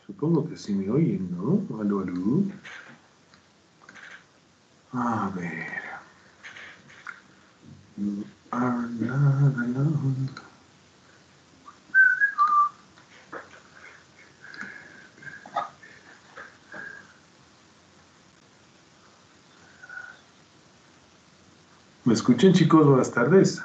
Supongo que sí me oyen, ¿no? Aló, aló. A ver. You are not alone. ¿Me escuchan, chicos? Buenas tardes.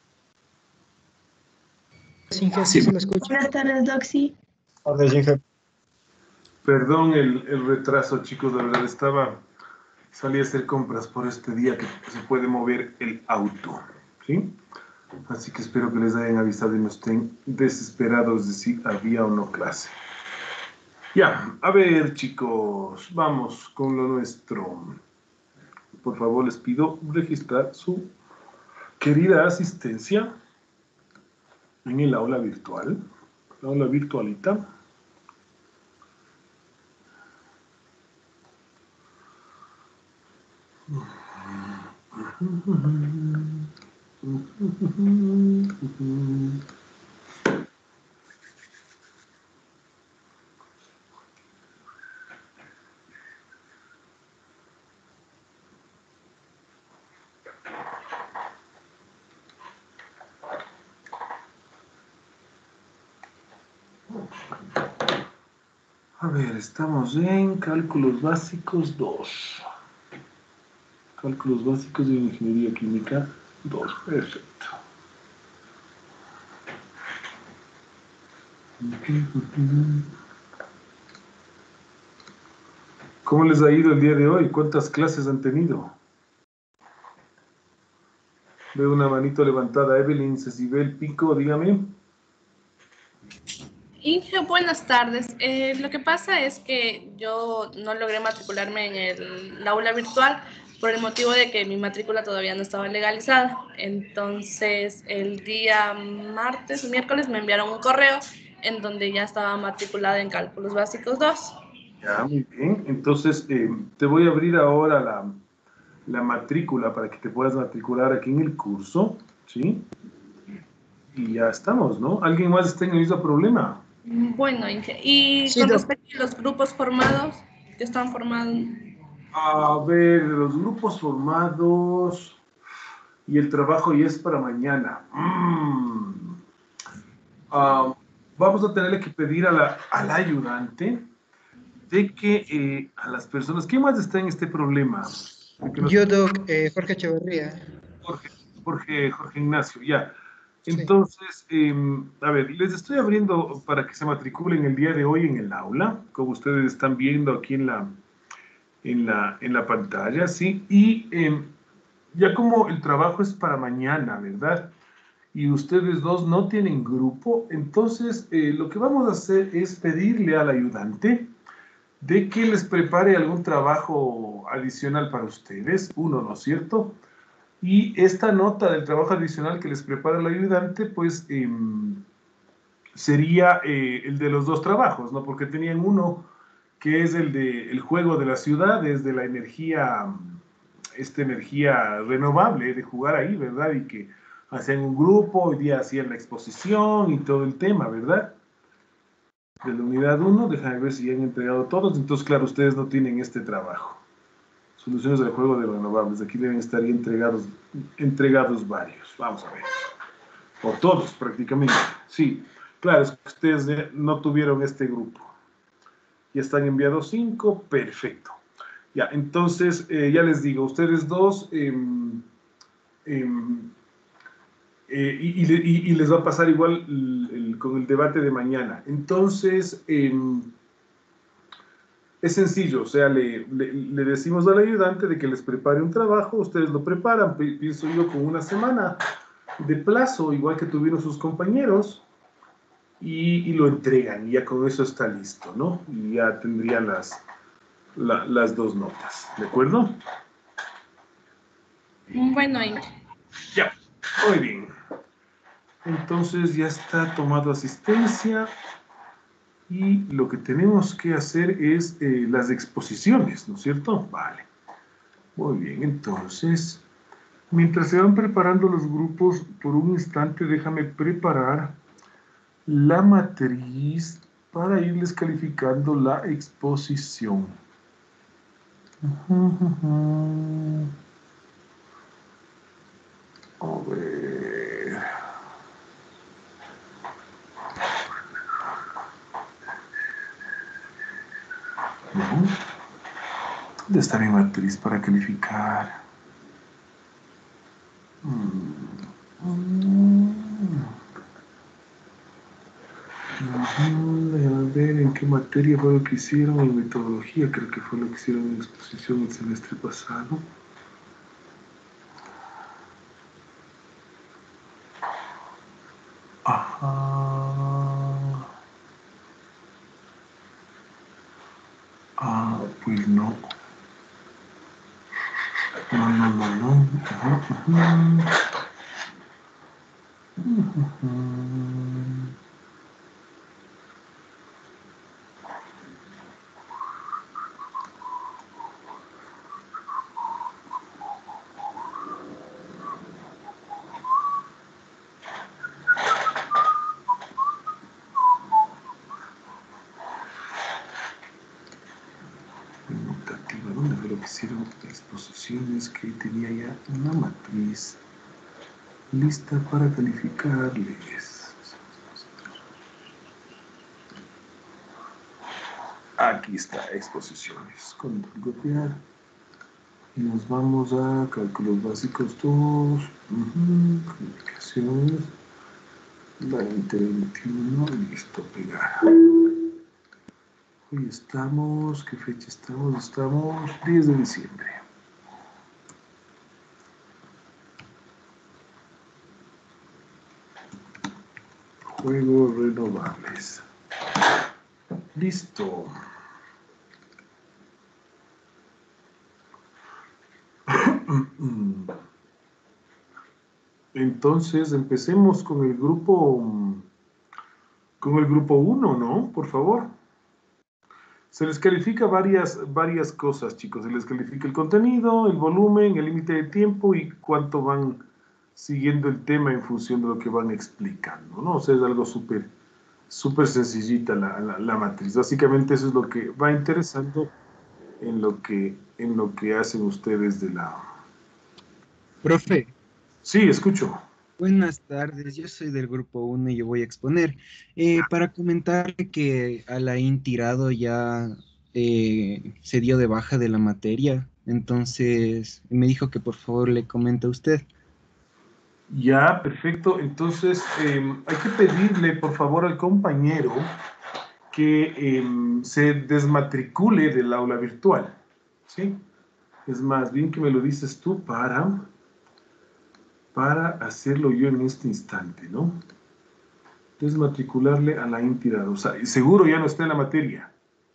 Inge, sí se me escucha. Buenas tardes, Doxy. Buenas, Inge. Perdón el retraso, chicos, de verdad salí a hacer compras por este día que se puede mover el auto, ¿sí? Así que espero que les hayan avisado y no estén desesperados de si había o no clase. Ya, a ver, chicos, vamos con lo nuestro. Por favor, les pido registrar su querida asistencia en el aula virtual, la aula virtualita. A ver, estamos en cálculos básicos 2. Cálculos básicos de ingeniería química 2. Perfecto. ¿Cómo les ha ido el día de hoy? ¿Cuántas clases han tenido? Veo una manito levantada. Evelyn Cecibel Pico, dígame. Inge, buenas tardes. Lo que pasa es que yo no logré matricularme en el aula virtual por el motivo de que mi matrícula todavía no estaba legalizada. Entonces, el día miércoles, me enviaron un correo en donde ya estaba matriculada en Cálculos Básicos 2. Ya, muy bien. Entonces, te voy a abrir ahora la matrícula para que te puedas matricular aquí en el curso, ¿sí? Y ya estamos, ¿no? ¿Alguien más está en el mismo problema? Bueno, Inge, y Sí, con Doc. respecto a los grupos formados, que están formados. A ver, los grupos formados y el trabajo ya es para mañana. Vamos a tenerle que pedir a al ayudante de que a las personas... ¿Quién más está en este problema? Yo, Doc, Jorge Echeverría. Jorge Ignacio, ya. Entonces, a ver, les estoy abriendo para que se matriculen el día de hoy en el aula, como ustedes están viendo aquí en la pantalla, ¿sí? Y ya como el trabajo es para mañana, ¿verdad? Y ustedes dos no tienen grupo, entonces lo que vamos a hacer es pedirle al ayudante de que les prepare algún trabajo adicional para ustedes, uno, ¿no es cierto? Y esta nota del trabajo adicional que les prepara el ayudante, pues sería el de los dos trabajos, ¿no? Porque tenían uno que es el de el juego de la ciudad, desde la energía, energía renovable, de jugar ahí, ¿verdad? Y que hacían un grupo, hoy día hacían la exposición y todo el tema, ¿verdad? De la unidad 1, déjame ver si ya han entregado todos, entonces claro, ustedes no tienen este trabajo. Soluciones del juego de renovables, aquí deben estar ya entregados varios, vamos a ver. O todos prácticamente, sí. Claro, es que ustedes no tuvieron este grupo. Ya están enviados 5, perfecto. Ya, entonces, ya les digo, ustedes dos, y les va a pasar igual con el debate de mañana. Entonces, es sencillo, o sea, le decimos al ayudante de que les prepare un trabajo, ustedes lo preparan, pienso yo, con una semana de plazo, igual que tuvieron sus compañeros, y lo entregan, y ya con eso está listo, ¿no? Y ya tendrían las dos notas, ¿de acuerdo? Bueno, Inge. Ya, muy bien. Entonces ya está tomado asistencia y lo que tenemos que hacer es las exposiciones, ¿no es cierto? Vale. Muy bien, entonces, mientras se van preparando los grupos, por un instante déjame preparar la matriz para irles calificando la exposición. A ver. ¿Dónde está mi matriz para calificar? Déjame ver en qué materia fue lo que hicieron, en metodología creo que fue lo que hicieron en exposición el semestre pasado. Ajá. Pues no. No. Notativa, ¿dónde fue lo que hicieron exposiciones? Que tenía ya una matriz lista para calificarles. Aquí está, exposiciones. Copiar. Y nos vamos a cálculos básicos 2. Comunicaciones. 2021. Listo, pegar. Hoy estamos, ¿qué fecha estamos? Estamos 10 de diciembre. Juegos renovables. Listo. Entonces, empecemos con el grupo 1, ¿no? Por favor. Se les califica varias cosas, chicos. Se les califica el contenido, el volumen, el límite de tiempo y cuánto van siguiendo el tema en función de lo que van explicando, ¿no? O sea, es algo súper sencillita la matriz. Básicamente eso es lo que va interesando en lo que hacen ustedes de la... Profe, Sí, escucho. buenas tardes. Yo soy del grupo 1 y yo voy a exponer. Para comentarle que Alain Tirado ya se dio de baja de la materia, entonces me dijo que por favor le comente a usted. Ya, perfecto. Entonces, hay que pedirle, por favor, al compañero que se desmatricule del aula virtual, ¿sí? Es más bien que me lo dices tú para hacerlo yo en este instante, ¿no? Desmatricularle a la entidad. O sea, seguro ya no está en la materia.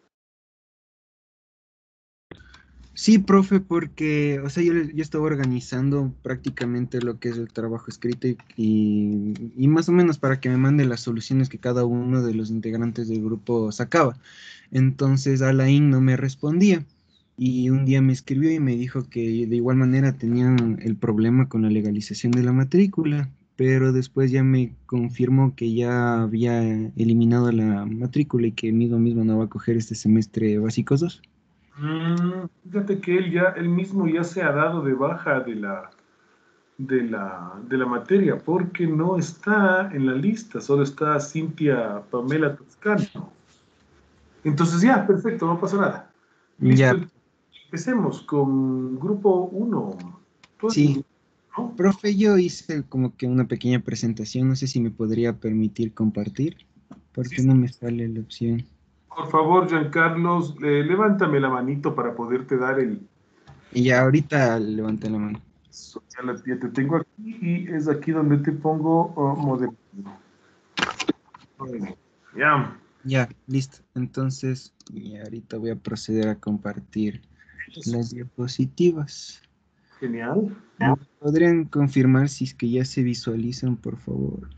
Sí, profe, porque, o sea, yo estaba organizando prácticamente lo que es el trabajo escrito y más o menos para que me mande las soluciones que cada uno de los integrantes del grupo sacaba. Entonces, Alain no me respondía y un día me escribió y me dijo que de igual manera tenían el problema con la legalización de la matrícula, pero después ya me confirmó que ya había eliminado la matrícula y que mismo no va a coger este semestre básicos 2. Fíjate que él mismo ya se ha dado de baja de la materia, porque no está en la lista, solo está Cintia Pamela Toscano. Entonces ya, perfecto, no pasa nada. Listo, Ya, empecemos con grupo 1. Todo el sí. mundo, ¿no? Profe, yo hice como que una pequeña presentación, no sé si me podría permitir compartir, Sí, porque sí. no me sale la opción. Por favor, Giancarlos, levántame la manito para poderte dar el... Y ya ahorita levanta la mano. Ya te tengo aquí y es aquí donde te pongo modelo. Ya. Ya, listo. Entonces, y ahorita voy a proceder a compartir las diapositivas. Genial. ¿Me podrían confirmar si es que ya se visualizan, por favor?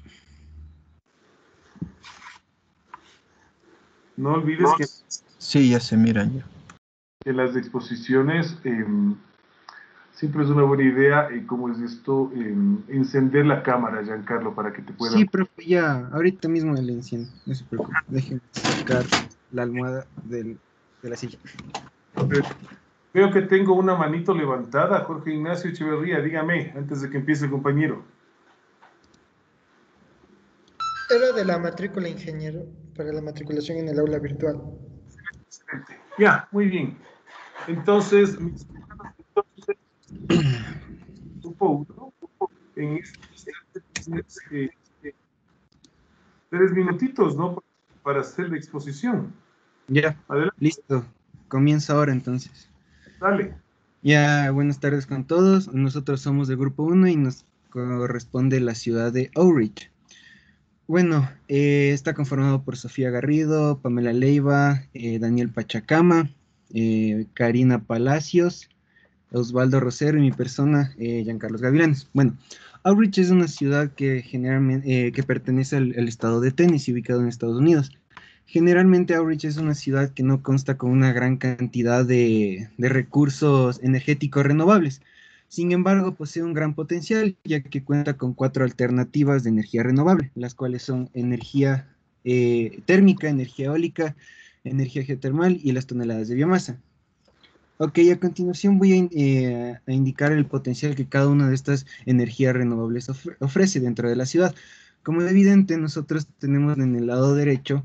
No olvides que Sí, ya se miran ya. las exposiciones Siempre es una buena idea, ¿cómo es esto? Encender la cámara, Giancarlo, para que te Sí, puedan... profe, ya, ahorita mismo le enciendo, no se preocupe. Déjeme sacar la almohada de la silla. Veo que tengo una manito levantada, Jorge Ignacio Echeverría, dígame, antes de que empiece el compañero. Era de la matrícula ingeniero para la matriculación en el aula virtual. Excelente. Ya, muy bien. Entonces, grupo 1, en este instante tienes 3 minutitos, ¿no? Para hacer la exposición. Ya, Adelante, listo. Comienza ahora entonces. dale. Ya, buenas tardes con todos. Nosotros somos del grupo 1 y nos corresponde la ciudad de Outreach. Bueno, está conformado por Sofía Garrido, Pamela Leiva, Daniel Pachacama, Karina Palacios, Osvaldo Rosero y mi persona, Giancarlos Gavilanes. Bueno, Outreach es una ciudad que generalmente que pertenece al estado de Tennessee, ubicado en Estados Unidos. Generalmente Outreach es una ciudad que no consta con una gran cantidad de recursos energéticos renovables. Sin embargo, posee un gran potencial, ya que cuenta con 4 alternativas de energía renovable, las cuales son energía térmica, energía eólica, energía geotermal y las toneladas de biomasa. Ok, a continuación voy a indicar el potencial que cada una de estas energías renovables ofrece dentro de la ciudad. Como es evidente, nosotros tenemos en el lado derecho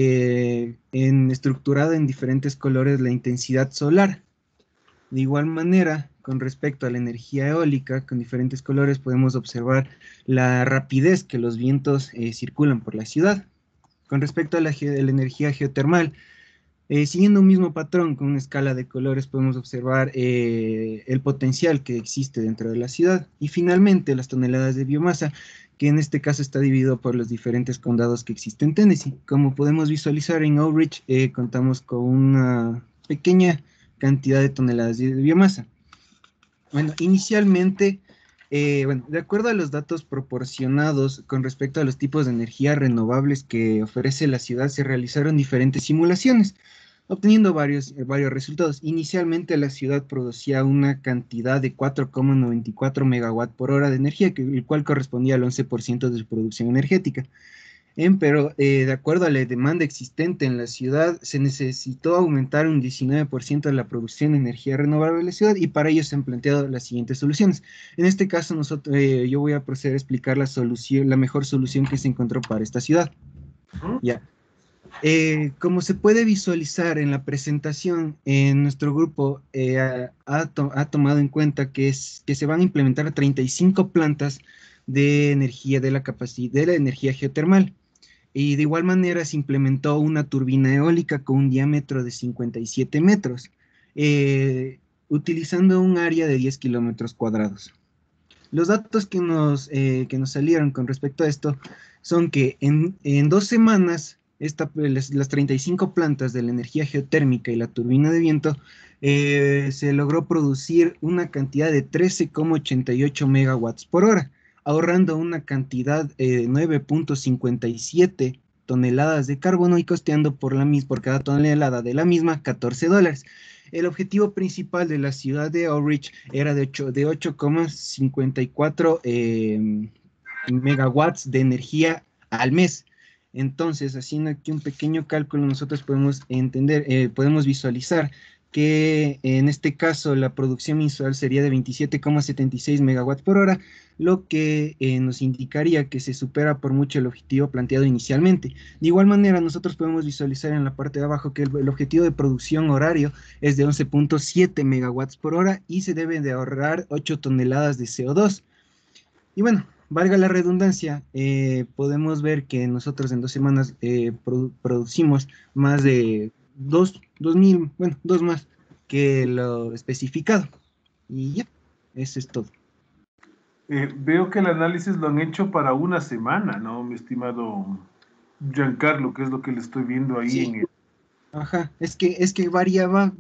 estructurada en diferentes colores la intensidad solar. De igual manera, con respecto a la energía eólica, con diferentes colores podemos observar la rapidez que los vientos circulan por la ciudad. Con respecto a la energía geotermal, siguiendo un mismo patrón con una escala de colores podemos observar el potencial que existe dentro de la ciudad y finalmente las toneladas de biomasa, que en este caso está dividido por los diferentes condados que existen en Tennessee. Como podemos visualizar en Outreach, contamos con una pequeña cantidad de toneladas de biomasa. Bueno, inicialmente, bueno, de acuerdo a los datos proporcionados con respecto a los tipos de energías renovables que ofrece la ciudad, se realizaron diferentes simulaciones obteniendo varios resultados. Inicialmente la ciudad producía una cantidad de 4,94 megawatt por hora de energía, el cual correspondía al 11% de su producción energética. Pero de acuerdo a la demanda existente en la ciudad, se necesitó aumentar un 19% de la producción de energía renovable de la ciudad y para ello se han planteado las siguientes soluciones. En este caso, yo voy a proceder a explicar la mejor solución que se encontró para esta ciudad. Ya. Como se puede visualizar en la presentación, nuestro grupo ha tomado en cuenta que se van a implementar 35 plantas de energía de la energía geotermal. Y de igual manera se implementó una turbina eólica con un diámetro de 57 metros, utilizando un área de 10 kilómetros cuadrados. Los datos que nos salieron con respecto a esto son que en 2 semanas las 35 plantas de la energía geotérmica y la turbina de viento se logró producir una cantidad de 13,88 megawatts por hora, ahorrando una cantidad de 9,57 toneladas de carbono y costeando por cada tonelada de la misma $14. El objetivo principal de la ciudad de Outreach era de 8,54 megawatts de energía al mes. Entonces, haciendo aquí un pequeño cálculo, nosotros podemos podemos visualizar que en este caso la producción mensual sería de 27,76 megawatts por hora, lo que nos indicaría que se supera por mucho el objetivo planteado inicialmente. De igual manera, nosotros podemos visualizar en la parte de abajo que el objetivo de producción horario es de 11,7 megawatts por hora y se deben de ahorrar 8 toneladas de CO2. Y bueno, valga la redundancia, podemos ver que nosotros en 2 semanas producimos más de 2,000, bueno, 2 más que lo especificado. Y ya, eso es todo. Veo que el análisis lo han hecho para una semana, ¿no, mi estimado Giancarlo? Que es lo que le estoy viendo ahí en Sí. el... Ajá, es que variaba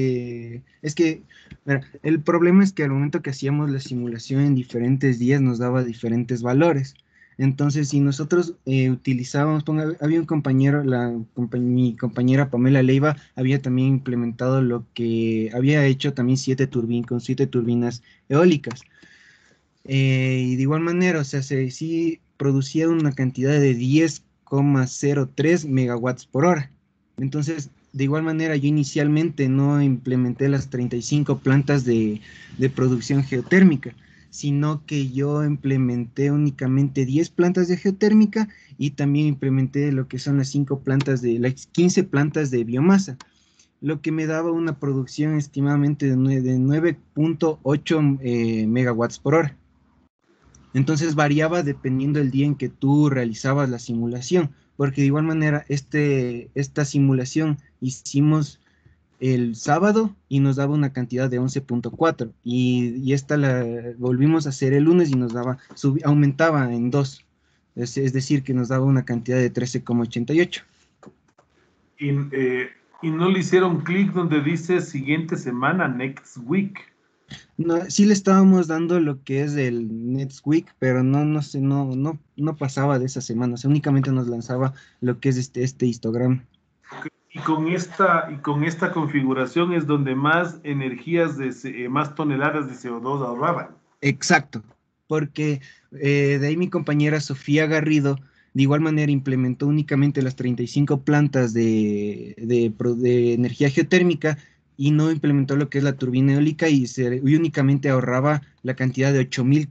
mira, el problema es que al momento que hacíamos la simulación en diferentes días nos daba diferentes valores. Entonces, si nosotros utilizábamos, había un compañero, mi compañera Pamela Leiva había también implementado lo que había hecho también 7 turbinas eólicas. Y de igual manera, o sea, sí producía una cantidad de 10,03 megawatts por hora. Entonces, de igual manera, yo inicialmente no implementé las 35 plantas de producción geotérmica, sino que yo implementé únicamente 10 plantas de geotérmica y también implementé lo que son las 15 plantas de biomasa, lo que me daba una producción estimadamente de 9,8 megawatts por hora. Entonces variaba dependiendo del día en que tú realizabas la simulación, porque de igual manera esta simulación hicimos el sábado y nos daba una cantidad de 11,4 y esta la volvimos a hacer el lunes y nos daba, aumentaba en 2, es decir, que nos daba una cantidad de 13,88. Y no le hicieron clic donde dice siguiente semana, next week. No, sí le estábamos dando lo que es el Next Week, pero no sé, no pasaba de esa semana, o sea, únicamente nos lanzaba lo que es este histograma. Y con esta configuración es donde más más toneladas de CO2 ahorraban. Exacto, porque de ahí mi compañera Sofía Garrido de igual manera implementó únicamente las 35 plantas de energía geotérmica y no implementó lo que es la turbina eólica y únicamente ahorraba la cantidad de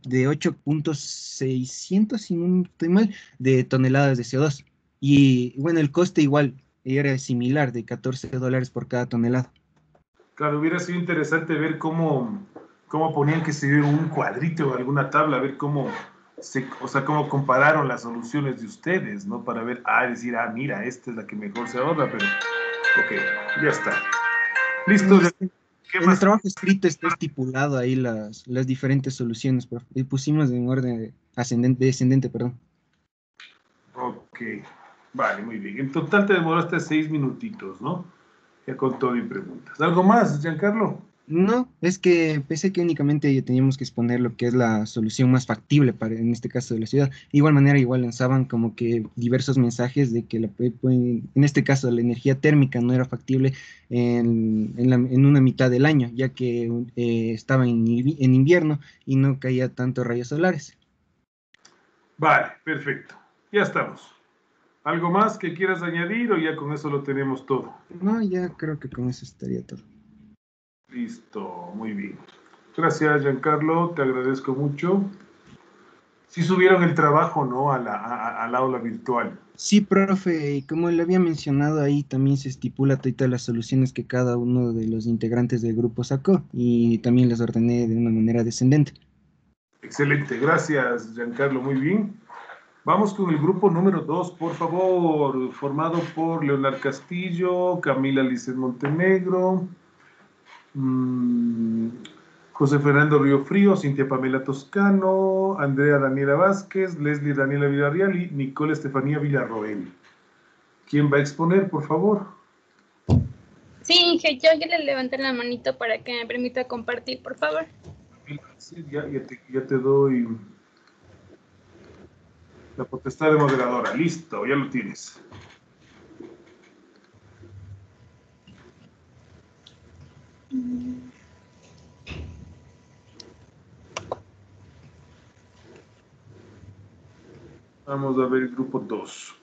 8.600, si no estoy mal, de toneladas de CO2. Y bueno, el coste igual era similar, de $14 por cada tonelada. Claro, hubiera sido interesante ver cómo ponían que se viera un cuadrito o alguna tabla, ver cómo cómo compararon las soluciones de ustedes, ¿no? Para ver, decir, mira, esta es la que mejor se ahorra, pero ok, ya está. Listo. ¿Qué En el más? trabajo escrito está estipulado ahí las diferentes soluciones, profe, y pusimos en orden descendente, perdón. Ok, vale, muy bien. En total te demoraste 6 minutitos, ¿no? Ya con todo y preguntas. ¿Algo más, Giancarlo? No, es que pensé que únicamente teníamos que exponer lo que es la solución más factible para, en este caso, de la ciudad. De igual manera, igual lanzaban como que diversos mensajes de que en este caso la energía térmica no era factible en una mitad del año, ya que estaba en invierno y no caía tanto rayos solares. Vale, perfecto. Ya estamos. ¿Algo más que quieras añadir o ya con eso lo tenemos todo? No, ya creo que con eso estaría todo. Listo, muy bien. Gracias, Giancarlo, te agradezco mucho. Sí subieron el trabajo, ¿no? Al aula virtual. Sí, profe, y como le había mencionado ahí, también se estipula todas las soluciones que cada uno de los integrantes del grupo sacó y también las ordené de una manera descendente. Excelente, gracias, Giancarlo, muy bien. Vamos con el grupo número 2, por favor, formado por Leonard Castillo, Camila Lizeth Montenegro, José Fernando Río Frío, Cintia Pamela Toscano, Andrea Daniela Vázquez, Leslie Daniela Villarreal y Nicole Estefanía Villarroel. ¿Quién va a exponer, por favor? Sí, Inge, yo ya le levanté la manito para que me permita compartir, por favor. Sí, ya te doy la potestad de moderadora. Listo, ya lo tienes. Vamos a ver el grupo 2.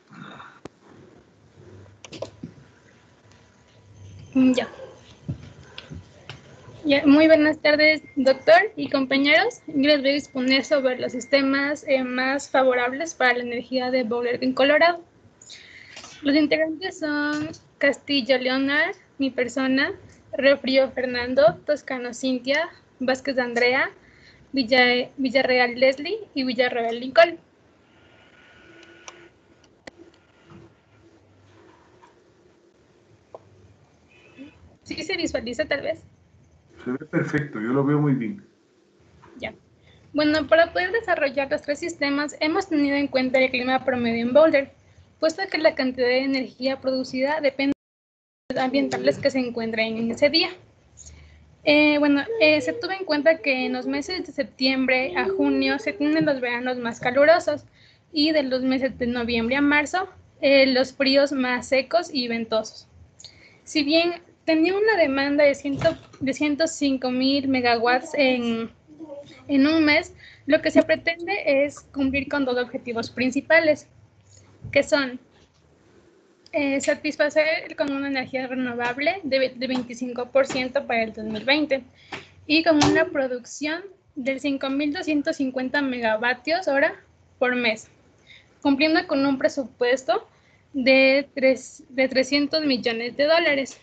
Ya. Muy buenas tardes, doctor y compañeros. Yo les voy a exponer sobre los sistemas más favorables para la energía de Boulder, en Colorado. Los integrantes son Castillo Leonard, mi persona, Río Frío Fernando, Toscano Cintia, Vázquez Andrea, Villarreal Leslie y Villarreal Nicole. ¿Sí se visualiza tal vez? Se ve perfecto, yo lo veo muy bien. Ya. Bueno, para poder desarrollar los tres sistemas hemos tenido en cuenta el clima promedio en Boulder, puesto que la cantidad de energía producida depende de los ambientales que se encuentren en ese día. Se tuvo en cuenta que en los meses de septiembre a junio se tienen los veranos más calurosos y de los meses de noviembre a marzo, los fríos más secos y ventosos. Si bien tenía una demanda de 105.000 megawatts en un mes, lo que se pretende es cumplir con dos objetivos principales, que son satisfacer con una energía renovable de 25% para el 2020 y con una producción de 5.250 megavatios hora por mes, cumpliendo con un presupuesto de 300 millones de dólares.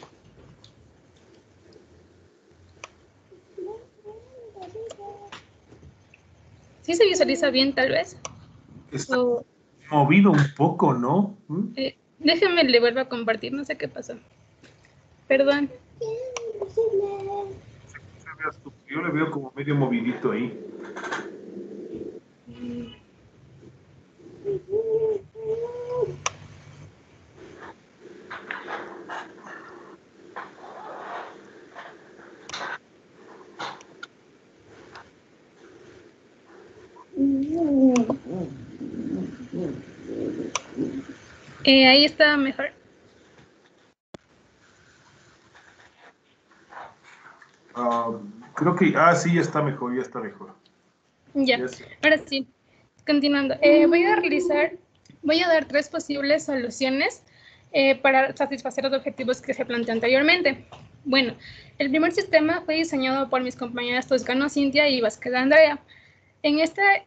¿Sí se visualiza bien, tal vez? Está movido un poco, ¿no? Déjeme, le vuelvo a compartir, no sé qué pasó. Perdón. Yo le veo como medio movidito ahí. Ahí está mejor. Creo que, sí, ya está mejor, ya está mejor. Ya, ahora sí. Continuando, voy a dar 3 posibles soluciones para satisfacer los objetivos que se planteó anteriormente. Bueno, el primer sistema fue diseñado por mis compañeras Toscano Cintia y Vázquez Andrea. En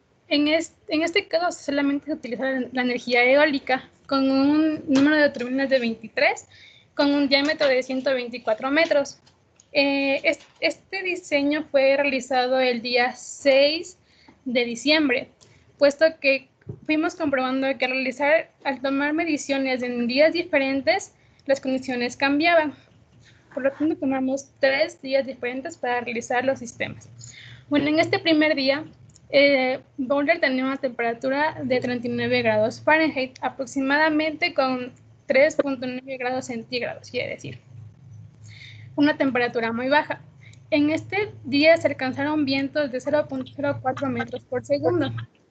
este caso solamente se utiliza la energía eólica con un número de turbinas de 23 con un diámetro de 124 metros. Este diseño fue realizado el día 6 de diciembre, puesto que fuimos comprobando que al tomar mediciones en días diferentes, las condiciones cambiaban. Por lo tanto, tomamos 3 días diferentes para realizar los sistemas. Bueno, en este primer día, Boulder tenía una temperatura de 39 grados Fahrenheit, aproximadamente con 3.9 grados centígrados, quiere decir. Una temperatura muy baja. En este día se alcanzaron vientos de 0.04 metros por segundo.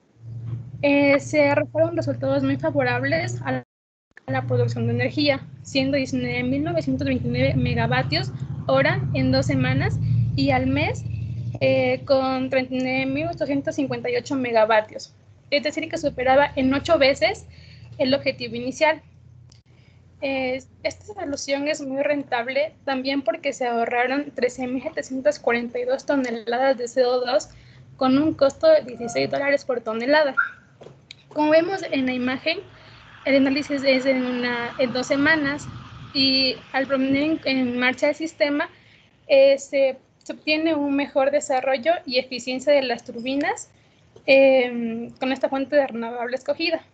Se arrojaron resultados muy favorables a la producción de energía, siendo 19.929 megavatios hora en 2 semanas y al mes con 39.858 megavatios. Es decir, que superaba en 8 veces el objetivo inicial. Esta solución es muy rentable también porque se ahorraron 13.742 toneladas de CO2 con un costo de $16 por tonelada. Como vemos en la imagen, el análisis es en 2 semanas y al poner en marcha el sistema se obtiene un mejor desarrollo y eficiencia de las turbinas con esta fuente de renovable escogida.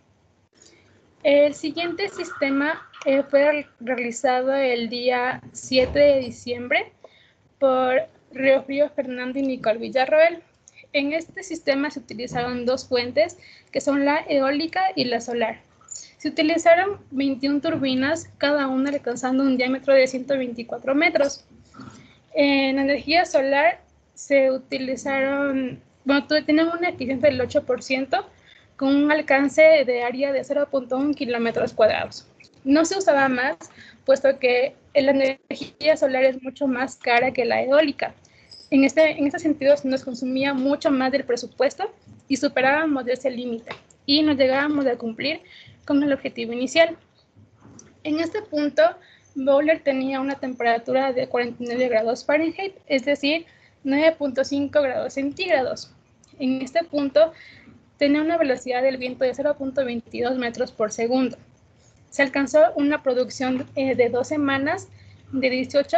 El siguiente sistema fue realizado el día 7 de diciembre por Río Frío, Fernando y Nicole Villarroel. En este sistema se utilizaron 2 fuentes, que son la eólica y la solar. Se utilizaron 21 turbinas, cada una alcanzando un diámetro de 124 metros. En la energía solar se utilizaron, tenían una eficiencia del 8%, con un alcance de área de 0.1 kilómetros cuadrados. No se usaba más, puesto que la energía solar es mucho más cara que la eólica. En este sentido, nos consumía mucho más del presupuesto y superábamos ese límite y nos llegábamos a cumplir con el objetivo inicial. En este punto, Boulder tenía una temperatura de 49 grados Fahrenheit, es decir, 9.5 grados centígrados. En este punto, tenía una velocidad del viento de 0.22 metros por segundo. Se alcanzó una producción de 2 semanas de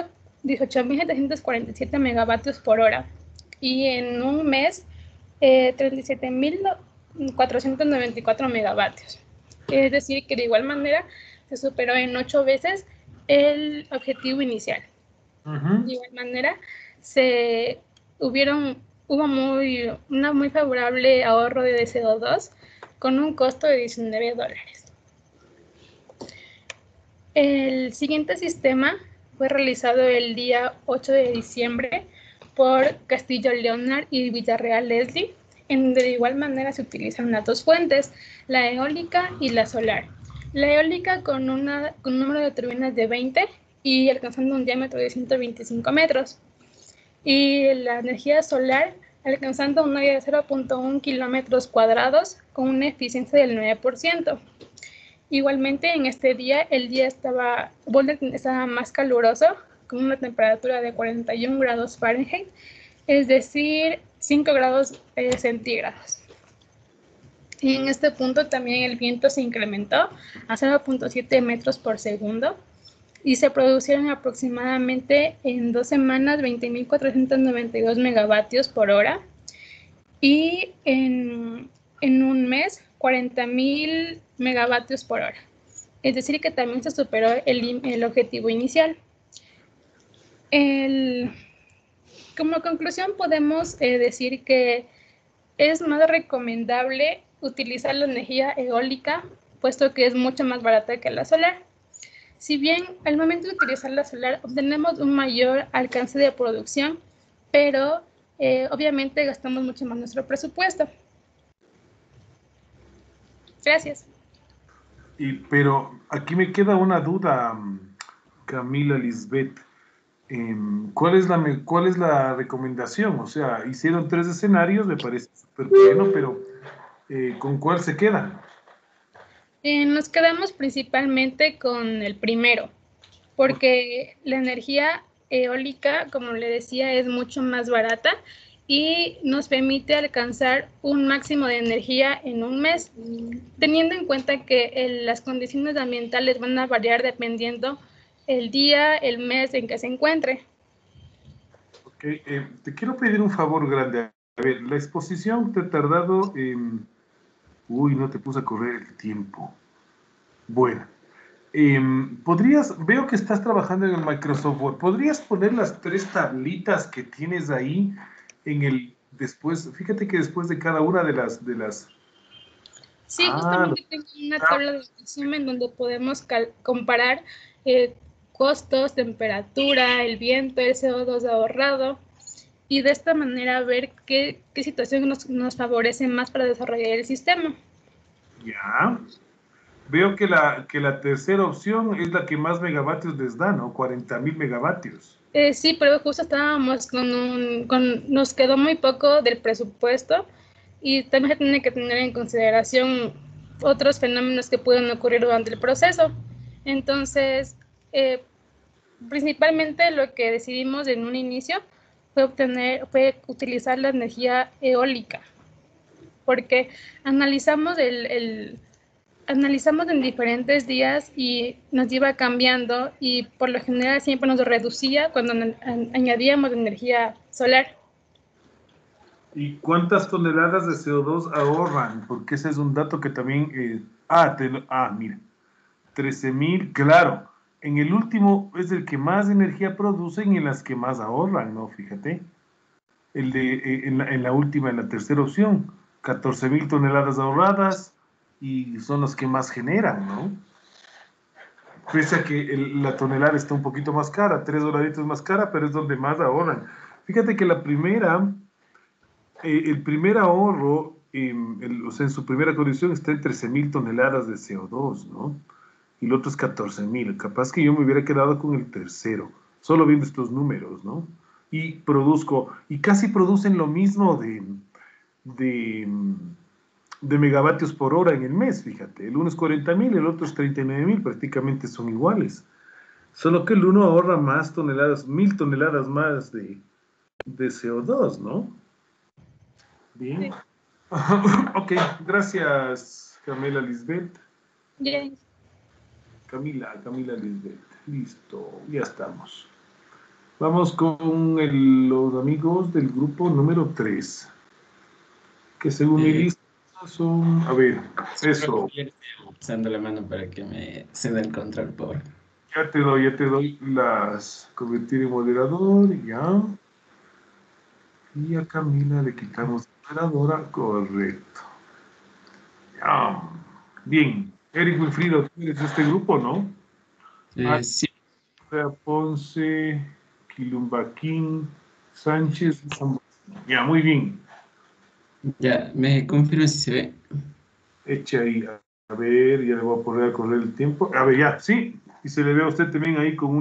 18.747 megavatios por hora y en un mes 37.494 megavatios. Es decir, que de igual manera se superó en 8 veces el objetivo inicial. De igual manera, hubo una muy favorable ahorro de CO2 con un costo de $19. El siguiente sistema fue realizado el día 8 de diciembre por Castillo Leonard y Villarreal Leslie. en donde de igual manera se utilizan las dos fuentes, la eólica y la solar. La eólica con un número de turbinas de 20 y alcanzando un diámetro de 125 metros. Y la energía solar alcanzando un área de 0.1 kilómetros cuadrados con una eficiencia del 9%. Igualmente, en este día, el día estaba más caluroso, con una temperatura de 41 grados Fahrenheit, es decir, 5 grados centígrados. Y en este punto también el viento se incrementó a 0.7 metros por segundo y se producieron aproximadamente en 2 semanas 20.492 megavatios por hora y en un mes 40.000 megavatios por hora. Es decir, que también se superó el objetivo inicial. Como conclusión podemos decir que es más recomendable utilizar la energía eólica, puesto que es mucho más barata que la solar. Si bien al momento de utilizar la solar obtenemos un mayor alcance de producción, pero obviamente gastamos mucho más nuestro presupuesto. Gracias. Pero aquí me queda una duda, Camila Lisbeth. ¿Cuál es la recomendación? O sea, hicieron 3 escenarios, me parece súper bueno, pero ¿con cuál se quedan? Nos quedamos principalmente con el primero, porque la energía eólica, como le decía, es mucho más barata y nos permite alcanzar un máximo de energía en un mes, teniendo en cuenta que las condiciones ambientales van a variar dependiendo el día, el mes en que se encuentre. Ok, te quiero pedir un favor grande. A ver, la exposición te ha tardado... Uy, no te puse a correr el tiempo. Bueno, veo que estás trabajando en el Microsoft Word. ¿Podrías poner las 3 tablitas que tienes ahí fíjate que después de cada una de las... Sí, justamente tengo una tabla de resumen donde podemos comparar costos, temperatura, el viento, el CO2 ahorrado, y de esta manera ver qué situación nos favorece más para desarrollar el sistema. Ya. Veo que la tercera opción es la que más megavatios les da, ¿no? 40.000 megavatios. Sí, pero justo estábamos nos quedó muy poco del presupuesto y también se tiene que tener en consideración otros fenómenos que pueden ocurrir durante el proceso. Entonces, principalmente lo que decidimos en un inicio fue utilizar la energía eólica, porque analizamos analizamos en diferentes días y nos iba cambiando y por lo general siempre nos reducía cuando añadíamos energía solar. ¿Y cuántas toneladas de CO2 ahorran? Porque ese es un dato que también... mira, 13.000, claro. En el último es el que más energía producen y en las que más ahorran, ¿no? Fíjate. En la última, en la tercera opción, 14.000 toneladas ahorradas y son los que más generan, ¿no? Pese a que la tonelada está un poquito más cara, $3 más cara, pero es donde más ahorran. Fíjate que el primer ahorro, o sea, en su primera condición está en 13.000 toneladas de CO2, ¿no? Y el otro es 14.000. Capaz que yo me hubiera quedado con el tercero, solo viendo estos números, ¿no? Y casi producen lo mismo de megavatios por hora en el mes, fíjate. El uno es 40.000, el otro es 39.000, prácticamente son iguales. Solo que el uno ahorra más toneladas, 1.000 toneladas más de CO2, ¿no? Bien. Sí. Ok, gracias, Camila Lisbeth. Bien. Camila Lisbeth. Listo, ya estamos. Vamos con los amigos del grupo número 3, que según mi lista son... A ver, eso. Estoy usando la mano para que me ceda el control, por... Ya te doy las... Convertir en moderador, ya. Y a Camila le quitamos moderadora, correcto. Ya. Bien. Eric Wilfrido, tú eres de este grupo, ¿no? Sí. Ponce, Quilumbaquín, Sánchez, ya, muy bien. Ya, me confirma si se ve. Eche ahí, a ver, ya le voy a poner a correr el tiempo. A ver, ya, sí. Y se le ve a usted también ahí con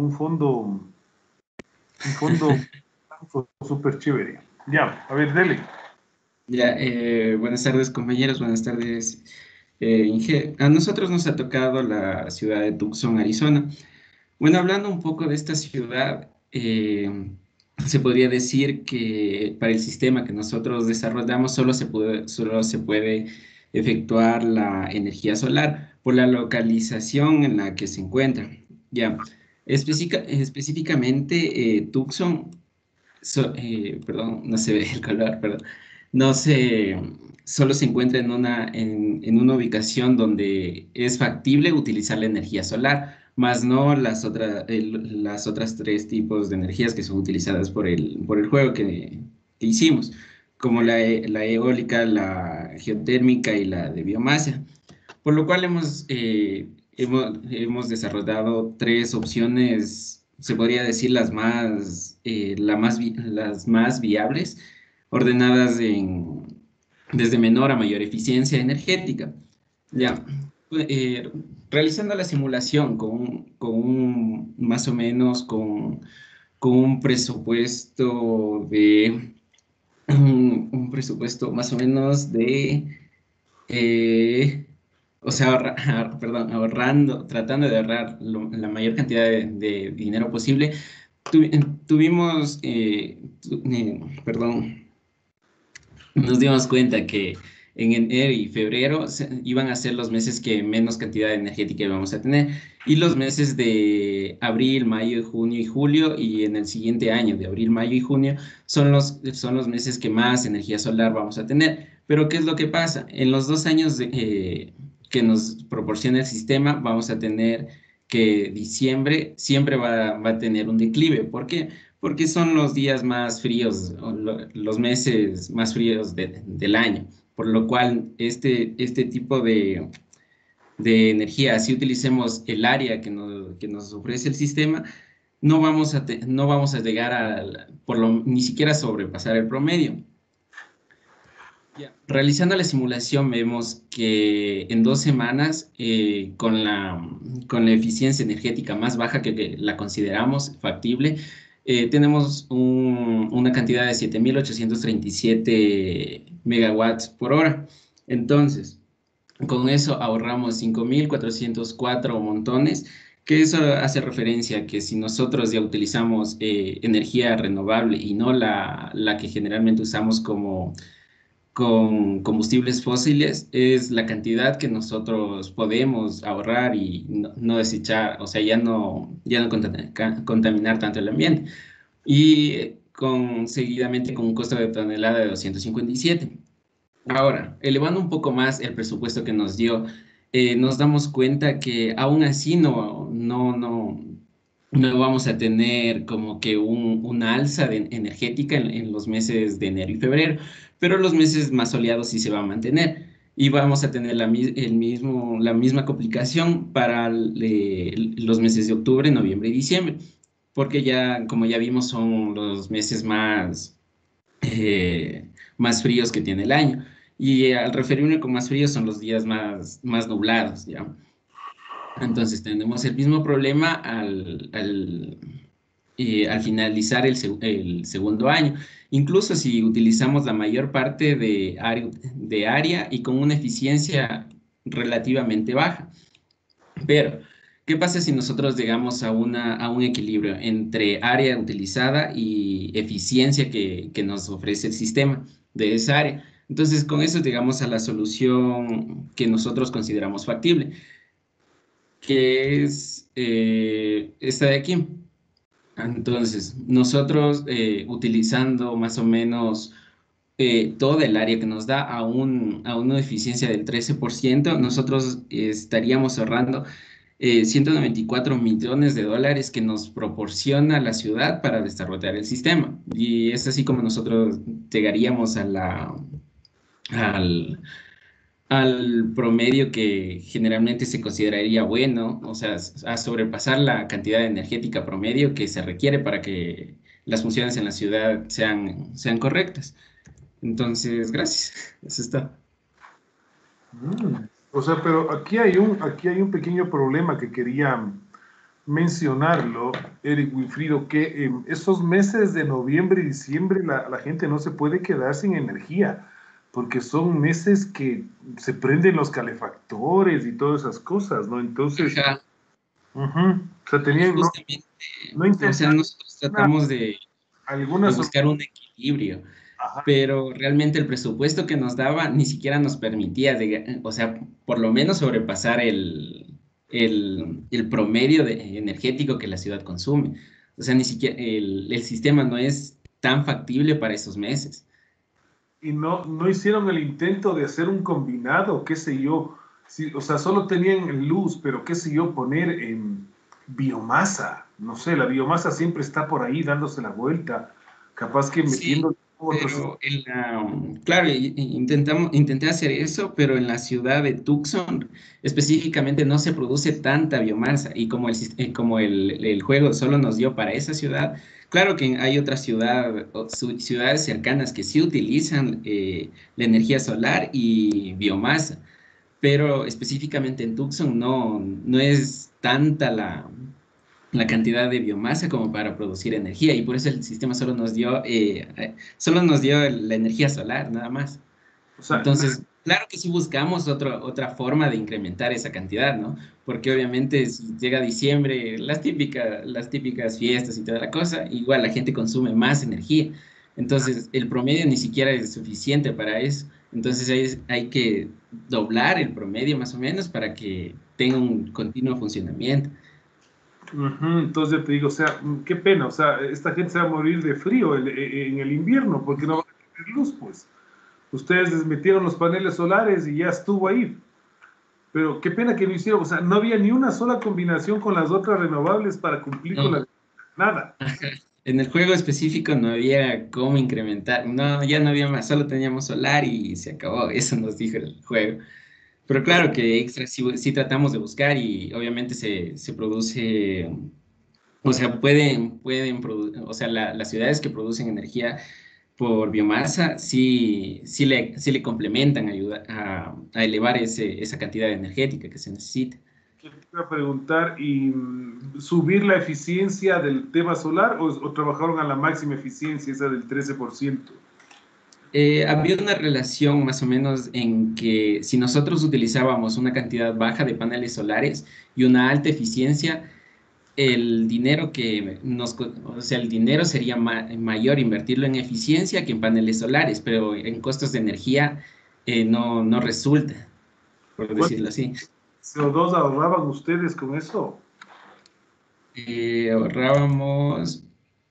un fondo súper chévere. Ya, a ver, dele. Ya, buenas tardes compañeros, buenas tardes Inge. A nosotros nos ha tocado la ciudad de Tucson, Arizona. Bueno, hablando un poco de esta ciudad, se podría decir que para el sistema que nosotros desarrollamos solo se puede efectuar la energía solar por la localización en la que se encuentra. Ya, específicamente Tucson, perdón, no se ve el color, perdón, no se, solo se encuentra en una ubicación donde es factible utilizar la energía solar, más no las otras tres tipos de energías que son utilizadas por el juego que hicimos, como la eólica, la geotérmica y la de biomasa. Por lo cual hemos desarrollado tres opciones, se podría decir las más viables, ordenadas desde menor a mayor eficiencia energética. Ya, eh, realizando la simulación más o menos con un presupuesto un presupuesto más o menos eh, o sea, perdón, ahorrando, tratando de ahorrar la mayor cantidad de dinero posible, tuvimos, perdón, nos dimos cuenta que en enero y febrero iban a ser los meses que menos cantidad energética íbamos a tener, y los meses de abril, mayo, junio y julio, y en el siguiente año de abril, mayo y junio, son los meses que más energía solar vamos a tener. Pero ¿qué es lo que pasa? En los 2 años que nos proporciona el sistema, vamos a tener que diciembre siempre va a tener un declive. ¿Por qué? Porque son los días más fríos, o los meses más fríos del año, por lo cual este tipo de energía, si utilicemos el área que nos ofrece el sistema, no vamos a llegar ni siquiera a sobrepasar el promedio. Ya. Realizando la simulación vemos que en 2 semanas, con la eficiencia energética más baja que la consideramos factible, tenemos una cantidad de 7.837 megawatts por hora. Entonces, con eso ahorramos 5.404 montones, que eso hace referencia a que si nosotros ya utilizamos energía renovable y no la que generalmente usamos con combustibles fósiles, es la cantidad que nosotros podemos ahorrar y no desechar, o sea, ya no contaminar tanto el ambiente. Y seguidamente con un costo de tonelada de 257. Ahora, elevando un poco más el presupuesto que nos dio, nos damos cuenta que aún así no vamos a tener como que una alza energética en los meses de enero y febrero, pero los meses más soleados sí se va a mantener y vamos a tener la misma complicación para los meses de octubre, noviembre y diciembre, porque ya, como ya vimos, son los meses más fríos que tiene el año. Y al referirme con más fríos son los días más nublados, ¿ya? Entonces tenemos el mismo problema al finalizar el segundo año. Incluso si utilizamos la mayor parte de área y con una eficiencia relativamente baja. Pero, ¿qué pasa si nosotros llegamos a un equilibrio entre área utilizada y eficiencia que nos ofrece el sistema de esa área? Entonces, con eso llegamos a la solución que nosotros consideramos factible, que es esta de aquí. Entonces, nosotros utilizando más o menos toda el área que nos da a una eficiencia del 13%, nosotros estaríamos ahorrando 194 millones de dólares que nos proporciona la ciudad para desarrollar el sistema. Y es así como nosotros llegaríamos al, al promedio que generalmente se consideraría bueno, o sea, a sobrepasar la cantidad energética promedio que se requiere para que las funciones en la ciudad sean correctas. Entonces, gracias. Eso está. O sea, pero aquí hay un pequeño problema que quería mencionarlo, Eric Wilfrido, que en esos meses de noviembre y diciembre la gente no se puede quedar sin energía, porque son meses que se prenden los calefactores y todas esas cosas, ¿no? Entonces, Ajá. o sea, tenían, no, Justamente, no o sea, intentaron nosotros tratamos de algunas, buscar un equilibrio, ajá, pero realmente el presupuesto que nos daba ni siquiera nos permitía, o sea, por lo menos sobrepasar el promedio energético que la ciudad consume. O sea, ni siquiera el sistema no es tan factible para esos meses. y no hicieron el intento de hacer un combinado, qué sé yo, sí, o sea, solo tenían luz, pero qué sé yo, poner en biomasa, no sé, la biomasa siempre está por ahí dándose la vuelta, capaz que Sí, metiendo otros. pero claro, intenté hacer eso, pero en la ciudad de Tucson específicamente no se produce tanta biomasa y como el juego solo nos dio para esa ciudad, claro que hay otras ciudades cercanas que sí utilizan la energía solar y biomasa, pero específicamente en Tucson no es tanta la cantidad de biomasa como para producir energía y por eso el sistema solo nos dio la energía solar, nada más. O sea, Entonces, claro que sí buscamos otra forma de incrementar esa cantidad, ¿no? Porque obviamente si llega diciembre, las típicas fiestas y toda la cosa, igual la gente consume más energía. Entonces, el promedio ni siquiera es suficiente para eso. Entonces, hay que doblar el promedio más o menos para que tenga un continuo funcionamiento. entonces yo te digo, o sea, qué pena, o sea, esta gente se va a morir de frío en el invierno porque no van a tener luz, pues. Ustedes les metieron los paneles solares y ya estuvo ahí. Pero qué pena que no hicieron, o sea, no había ni una sola combinación con las otras renovables para cumplir con No, la... Nada. en el juego específico no había cómo incrementar, no, ya no había más, solo teníamos solar y se acabó, eso nos dijo el juego. Pero claro que extra sí tratamos de buscar y obviamente se produce, o sea, o sea, las ciudades que producen energía por biomasa sí le complementan, ayuda a elevar esa cantidad energética que se necesita. Que te iba a preguntar, ¿y subir la eficiencia del tema solar o trabajaron a la máxima eficiencia, esa del 13%? Había una relación más o menos en que si nosotros utilizábamos una cantidad baja de paneles solares y una alta eficiencia, el dinero o sea, el dinero sería mayor invertirlo en eficiencia que en paneles solares, pero en costos de energía no resulta, por ¿Cuánto decirlo así. CO2 ahorraban ustedes con eso? Ahorrábamos,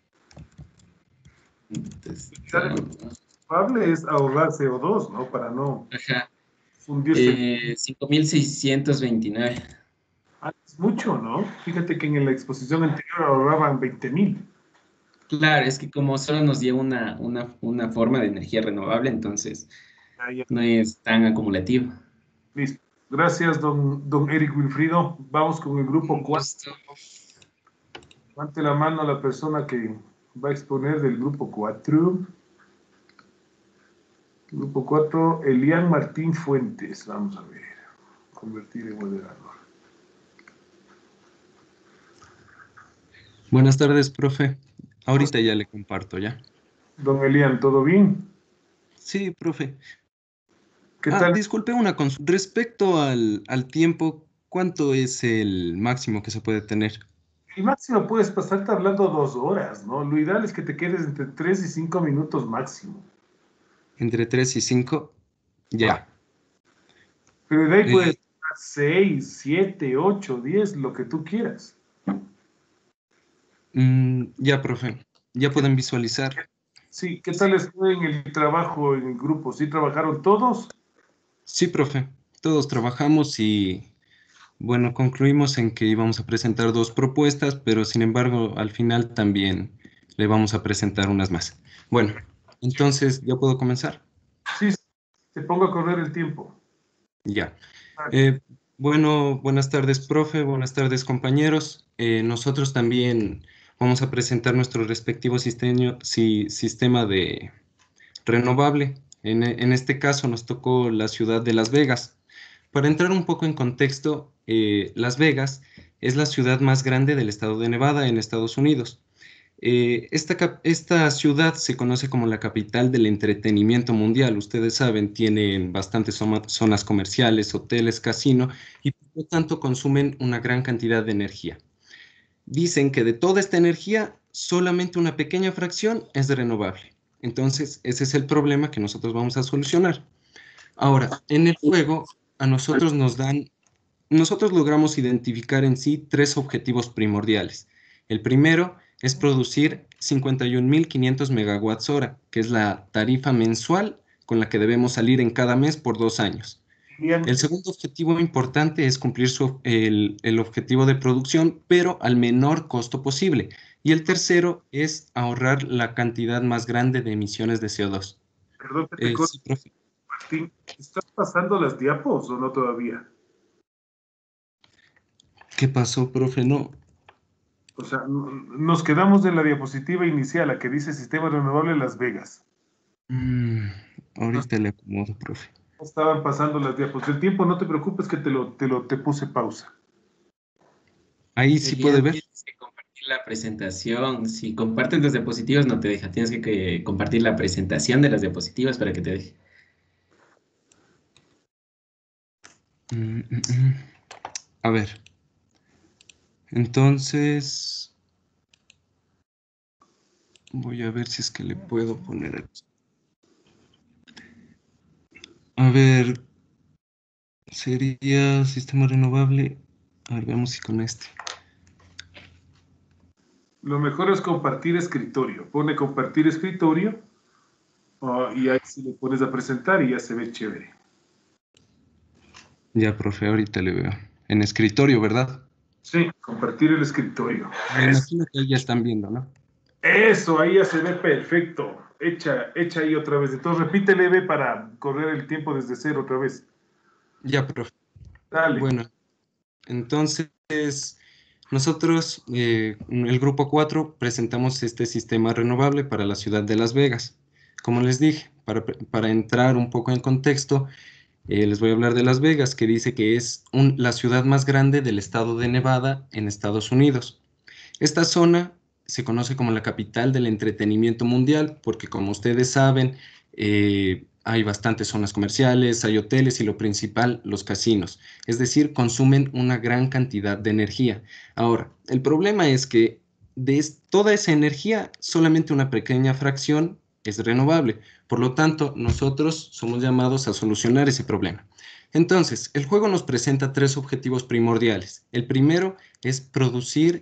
Utilizar el culpable es ahorrar CO2, ¿no? Para no ajá, fundirse. 5.629. Ah, es mucho, ¿no? Fíjate que en la exposición anterior ahorraban 20.000. Claro, es que como solo nos dio una forma de energía renovable, entonces Ya, ya. no es tan acumulativo. Listo. Gracias, don Eric Wilfrido. Vamos con el grupo Un 4. gusto. Levante la mano a la persona que va a exponer del grupo 4. Grupo 4, Elian Martín Fuentes. Vamos a ver. Convertir en moderador. Buenas tardes, profe. Ahorita ya le comparto, ¿ya? Don Elian, ¿todo bien? Sí, profe. ¿Qué tal? Disculpe una consulta. Respecto al tiempo, ¿cuánto es el máximo que se puede tener? El máximo puedes pasarte hablando 2 horas, ¿no? Lo ideal es que te quedes entre 3 y 5 minutos máximo. ¿Entre 3 y 5? Ah, Ya. pero de ahí puedes Eh, estar 6, 7, 8, 10, lo que tú quieras. ya, profe. Ya ¿Qué, pueden visualizar. sí, ¿qué tal les fue en el trabajo en el grupo? ¿Sí trabajaron todos? Sí, profe. Todos trabajamos y, bueno, concluimos en que íbamos a presentar dos propuestas, pero sin embargo, al final también le vamos a presentar unas más. Bueno, entonces, ¿ya puedo comenzar? Sí, sí, te pongo a correr el tiempo. Ya. Dale. Eh, bueno, buenas tardes, profe, buenas tardes, compañeros. Nosotros también vamos a presentar nuestro respectivo sistema de renovable. En este caso nos tocó la ciudad de Las Vegas. Para entrar un poco en contexto, Las Vegas es la ciudad más grande del estado de Nevada en Estados Unidos. Esta ciudad se conoce como la capital del entretenimiento mundial. Ustedes saben, tienen bastantes zonas comerciales, hoteles, casino y por lo tanto consumen una gran cantidad de energía. Dicen que de toda esta energía, solamente una pequeña fracción es renovable. Entonces, ese es el problema que nosotros vamos a solucionar. Ahora, en el juego, nosotros logramos identificar en sí 3 objetivos primordiales. El primero es producir 51.500 megawatts hora, que es la tarifa mensual con la que debemos salir en cada mes por 2 años. Bien. El segundo objetivo importante es cumplir el objetivo de producción, pero al menor costo posible. Y el tercero es ahorrar la cantidad más grande de emisiones de CO2. Perdón que te Sí, corte, profe. Martín. ¿Estás pasando las diapos o no todavía? ¿Qué pasó, profe? No. O sea, nos quedamos en la diapositiva inicial, la que dice Sistema Renovable Las Vegas. Ahorita le acomodo, profe. Estaban pasando las diapos. El tiempo, no te preocupes que te puse pausa. Ahí sí puede ver. Tienes que compartir la presentación. Si compartes las diapositivas no te deja. Tienes que compartir la presentación de las diapositivas para que te deje. A ver. Entonces, voy a ver si es que le puedo poner aquí. A ver, sería sistema renovable. A ver, veamos si con este. Lo mejor es compartir escritorio. Pone compartir escritorio y ahí sí le pones a presentar y ya se ve chévere. Ya, profe, ahorita le veo. En escritorio, ¿verdad? Sí, compartir el escritorio. Me imagino que ahí ya están viendo, ¿no? Eso, ahí ya se ve perfecto. Echa ahí otra vez. Entonces repítele, ve, para correr el tiempo desde cero otra vez. Ya, profe. Dale. Bueno, entonces nosotros, el grupo 4, presentamos este sistema renovable para la ciudad de Las Vegas. Como les dije, para entrar un poco en contexto, les voy a hablar de Las Vegas, que dice que es la ciudad más grande del estado de Nevada en Estados Unidos. Esta zona se conoce como la capital del entretenimiento mundial porque, como ustedes saben, hay bastantes zonas comerciales, hay hoteles y lo principal, los casinos. Es decir, consumen una gran cantidad de energía. Ahora, el problema es que de toda esa energía, solamente una pequeña fracción es renovable. Por lo tanto, nosotros somos llamados a solucionar ese problema. Entonces, el juego nos presenta 3 objetivos primordiales. El primero es producir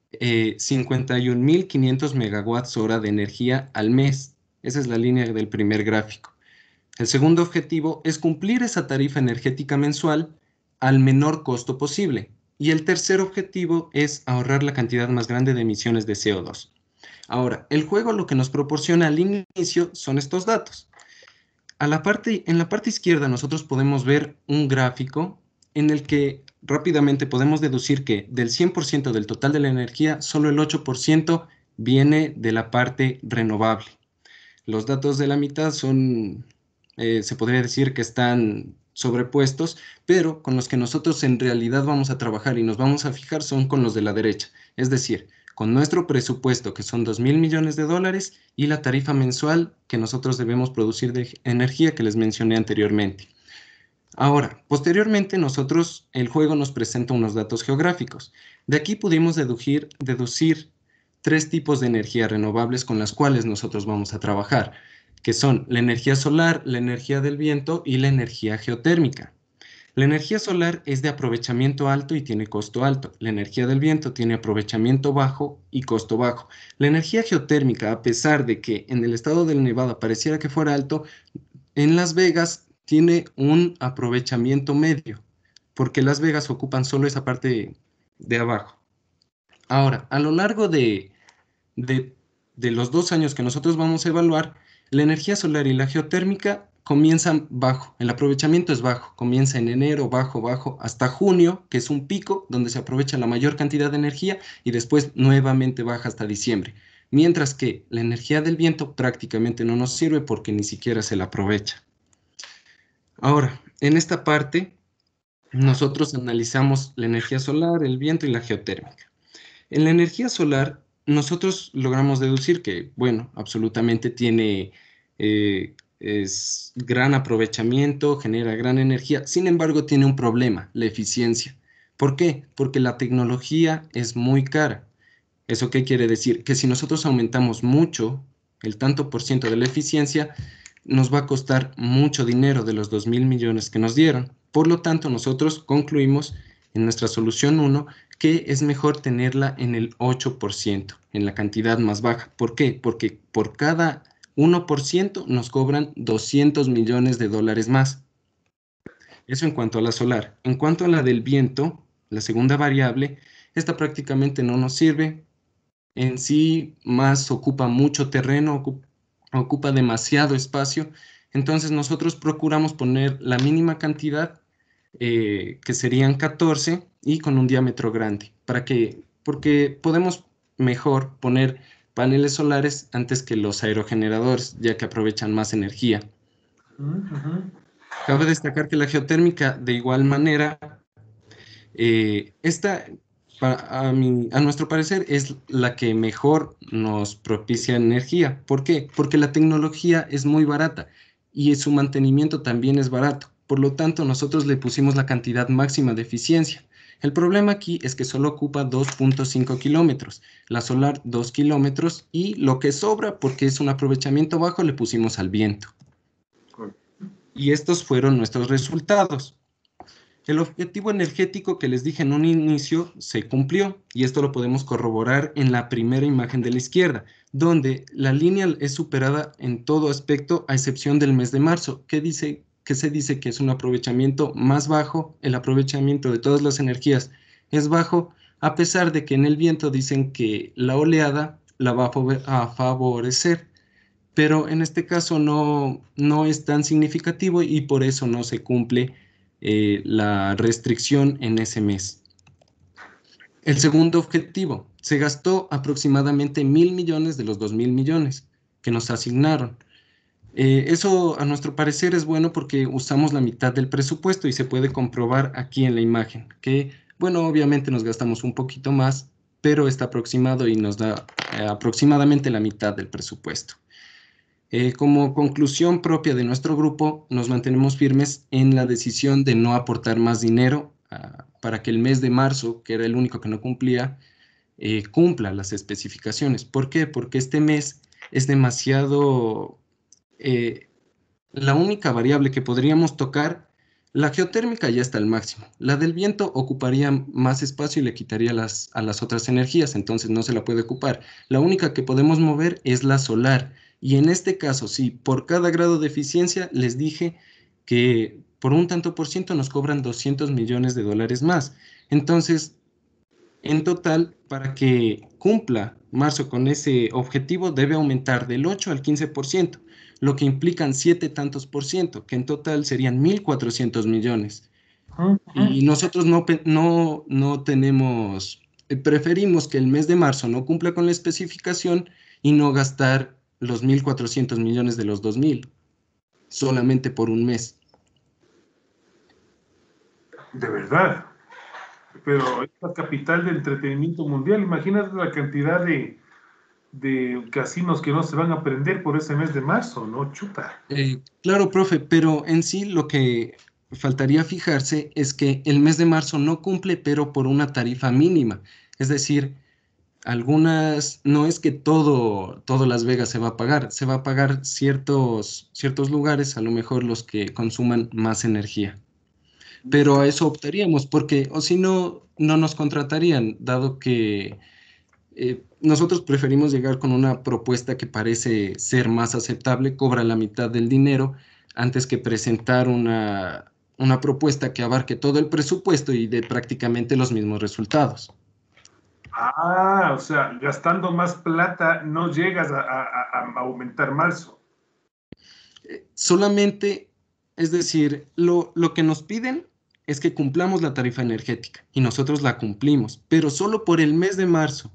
51.500 megawatts hora de energía al mes. Esa es la línea del primer gráfico. El segundo objetivo es cumplir esa tarifa energética mensual al menor costo posible. Y el tercer objetivo es ahorrar la cantidad más grande de emisiones de CO2. Ahora, el juego lo que nos proporciona al inicio son estos datos. En la parte izquierda nosotros podemos ver un gráfico en el que rápidamente podemos deducir que del 100% del total de la energía, solo el 8% viene de la parte renovable. Los datos de la mitad son, se podría decir que están sobrepuestos, pero con los que nosotros en realidad vamos a trabajar y nos vamos a fijar son con los de la derecha. Es decir, con nuestro presupuesto, que son 2.000 millones de dólares, y la tarifa mensual que nosotros debemos producir de energía que les mencioné anteriormente. Ahora, posteriormente el juego nos presenta unos datos geográficos. De aquí pudimos deducir 3 tipos de energía renovables con las cuales nosotros vamos a trabajar, que son la energía solar, la energía del viento y la energía geotérmica. La energía solar es de aprovechamiento alto y tiene costo alto. La energía del viento tiene aprovechamiento bajo y costo bajo. La energía geotérmica, a pesar de que en el estado del Nevada pareciera que fuera alto, en Las Vegas tiene un aprovechamiento medio, porque Las Vegas ocupan solo esa parte de abajo. Ahora, a lo largo de los 2 años que nosotros vamos a evaluar, la energía solar y la geotérmica comienzan bajo, el aprovechamiento es bajo, comienza en enero, bajo, hasta junio, que es un pico donde se aprovecha la mayor cantidad de energía y después nuevamente baja hasta diciembre. mientras que la energía del viento prácticamente no nos sirve porque ni siquiera se la aprovecha. Ahora, en esta parte, nosotros analizamos la energía solar, el viento y la geotérmica. En la energía solar, nosotros logramos deducir que, bueno, absolutamente tiene es gran aprovechamiento, genera gran energía. Sin embargo, tiene un problema, la eficiencia. ¿Por qué? Porque la tecnología es muy cara. ¿Eso qué quiere decir? Que si nosotros aumentamos mucho el tanto por ciento de la eficiencia, nos va a costar mucho dinero de los 2.000 millones que nos dieron. Por lo tanto, nosotros concluimos en nuestra solución 1 que es mejor tenerla en el 8%, en la cantidad más baja. ¿Por qué? Porque por cada 1% nos cobran 200 millones de dólares más. Eso en cuanto a la solar. En cuanto a la del viento, la segunda variable, esta prácticamente no nos sirve. En sí, más ocupa mucho terreno, ocupa demasiado espacio. Entonces nosotros procuramos poner la mínima cantidad, que serían 14, y con un diámetro grande. Porque podemos mejor poner paneles solares antes que los aerogeneradores, ya que aprovechan más energía. Cabe destacar que la geotérmica, de igual manera, esta, a nuestro parecer, es la que mejor nos propicia energía. ¿Por qué? Porque la tecnología es muy barata y su mantenimiento también es barato. Por lo tanto, nosotros le pusimos la cantidad máxima de eficiencia. El problema aquí es que solo ocupa 2.5 kilómetros, la solar 2 kilómetros, y lo que sobra, porque es un aprovechamiento bajo, le pusimos al viento. Y estos fueron nuestros resultados. El objetivo energético que les dije en un inicio se cumplió, y esto lo podemos corroborar en la primera imagen de la izquierda, donde la línea es superada en todo aspecto a excepción del mes de marzo, que se dice que es un aprovechamiento más bajo. El aprovechamiento de todas las energías es bajo, a pesar de que en el viento dicen que la oleada la va a favorecer, pero en este caso no es tan significativo y por eso no se cumple la restricción en ese mes. El segundo objetivo, se gastó aproximadamente 1.000 millones de los 2.000 millones que nos asignaron. Eso a nuestro parecer es bueno porque usamos la mitad del presupuesto y se puede comprobar aquí en la imagen, que bueno, obviamente nos gastamos un poquito más, pero está aproximado y nos da aproximadamente la mitad del presupuesto. Como conclusión propia de nuestro grupo, nos mantenemos firmes en la decisión de no aportar más dinero para que el mes de marzo, que era el único que no cumplía, cumpla las especificaciones. ¿Por qué? Porque este mes es demasiado... la única variable que podríamos tocar, la geotérmica ya está al máximo. La del viento ocuparía más espacio y le quitaría a las otras energías, entonces no se la puede ocupar. La única que podemos mover es la solar. Y en este caso, sí, por cada grado de eficiencia, les dije que por un tanto por ciento nos cobran 200 millones de dólares más. Entonces, en total, para que cumpla marzo con ese objetivo, debe aumentar del 8 al 15%, lo que implican 7 tantos por ciento, que en total serían 1.400 millones. Y nosotros no tenemos, preferimos que el mes de marzo no cumpla con la especificación y no gastar los 1.400 millones de los 2.000, solamente por un mes. De verdad. Pero es la capital del entretenimiento mundial. Imagínate la cantidad de casinos que no se van a prender por ese mes de marzo, ¿no? Chuta. Claro, profe, pero en sí lo que faltaría fijarse es que el mes de marzo no cumple, pero por una tarifa mínima. Es decir, no es que todo Las Vegas se va a pagar ciertos lugares, a lo mejor los que consuman más energía. Pero a eso optaríamos, porque o si no, no nos contratarían, dado que nosotros preferimos llegar con una propuesta que parece ser más aceptable, cobra la mitad del dinero, antes que presentar una propuesta que abarque todo el presupuesto y dé prácticamente los mismos resultados. Ah, o sea, gastando más plata no llegas a aumentar marzo. Solamente, es decir, lo que nos piden es que cumplamos la tarifa energética y nosotros la cumplimos, pero solo por el mes de marzo.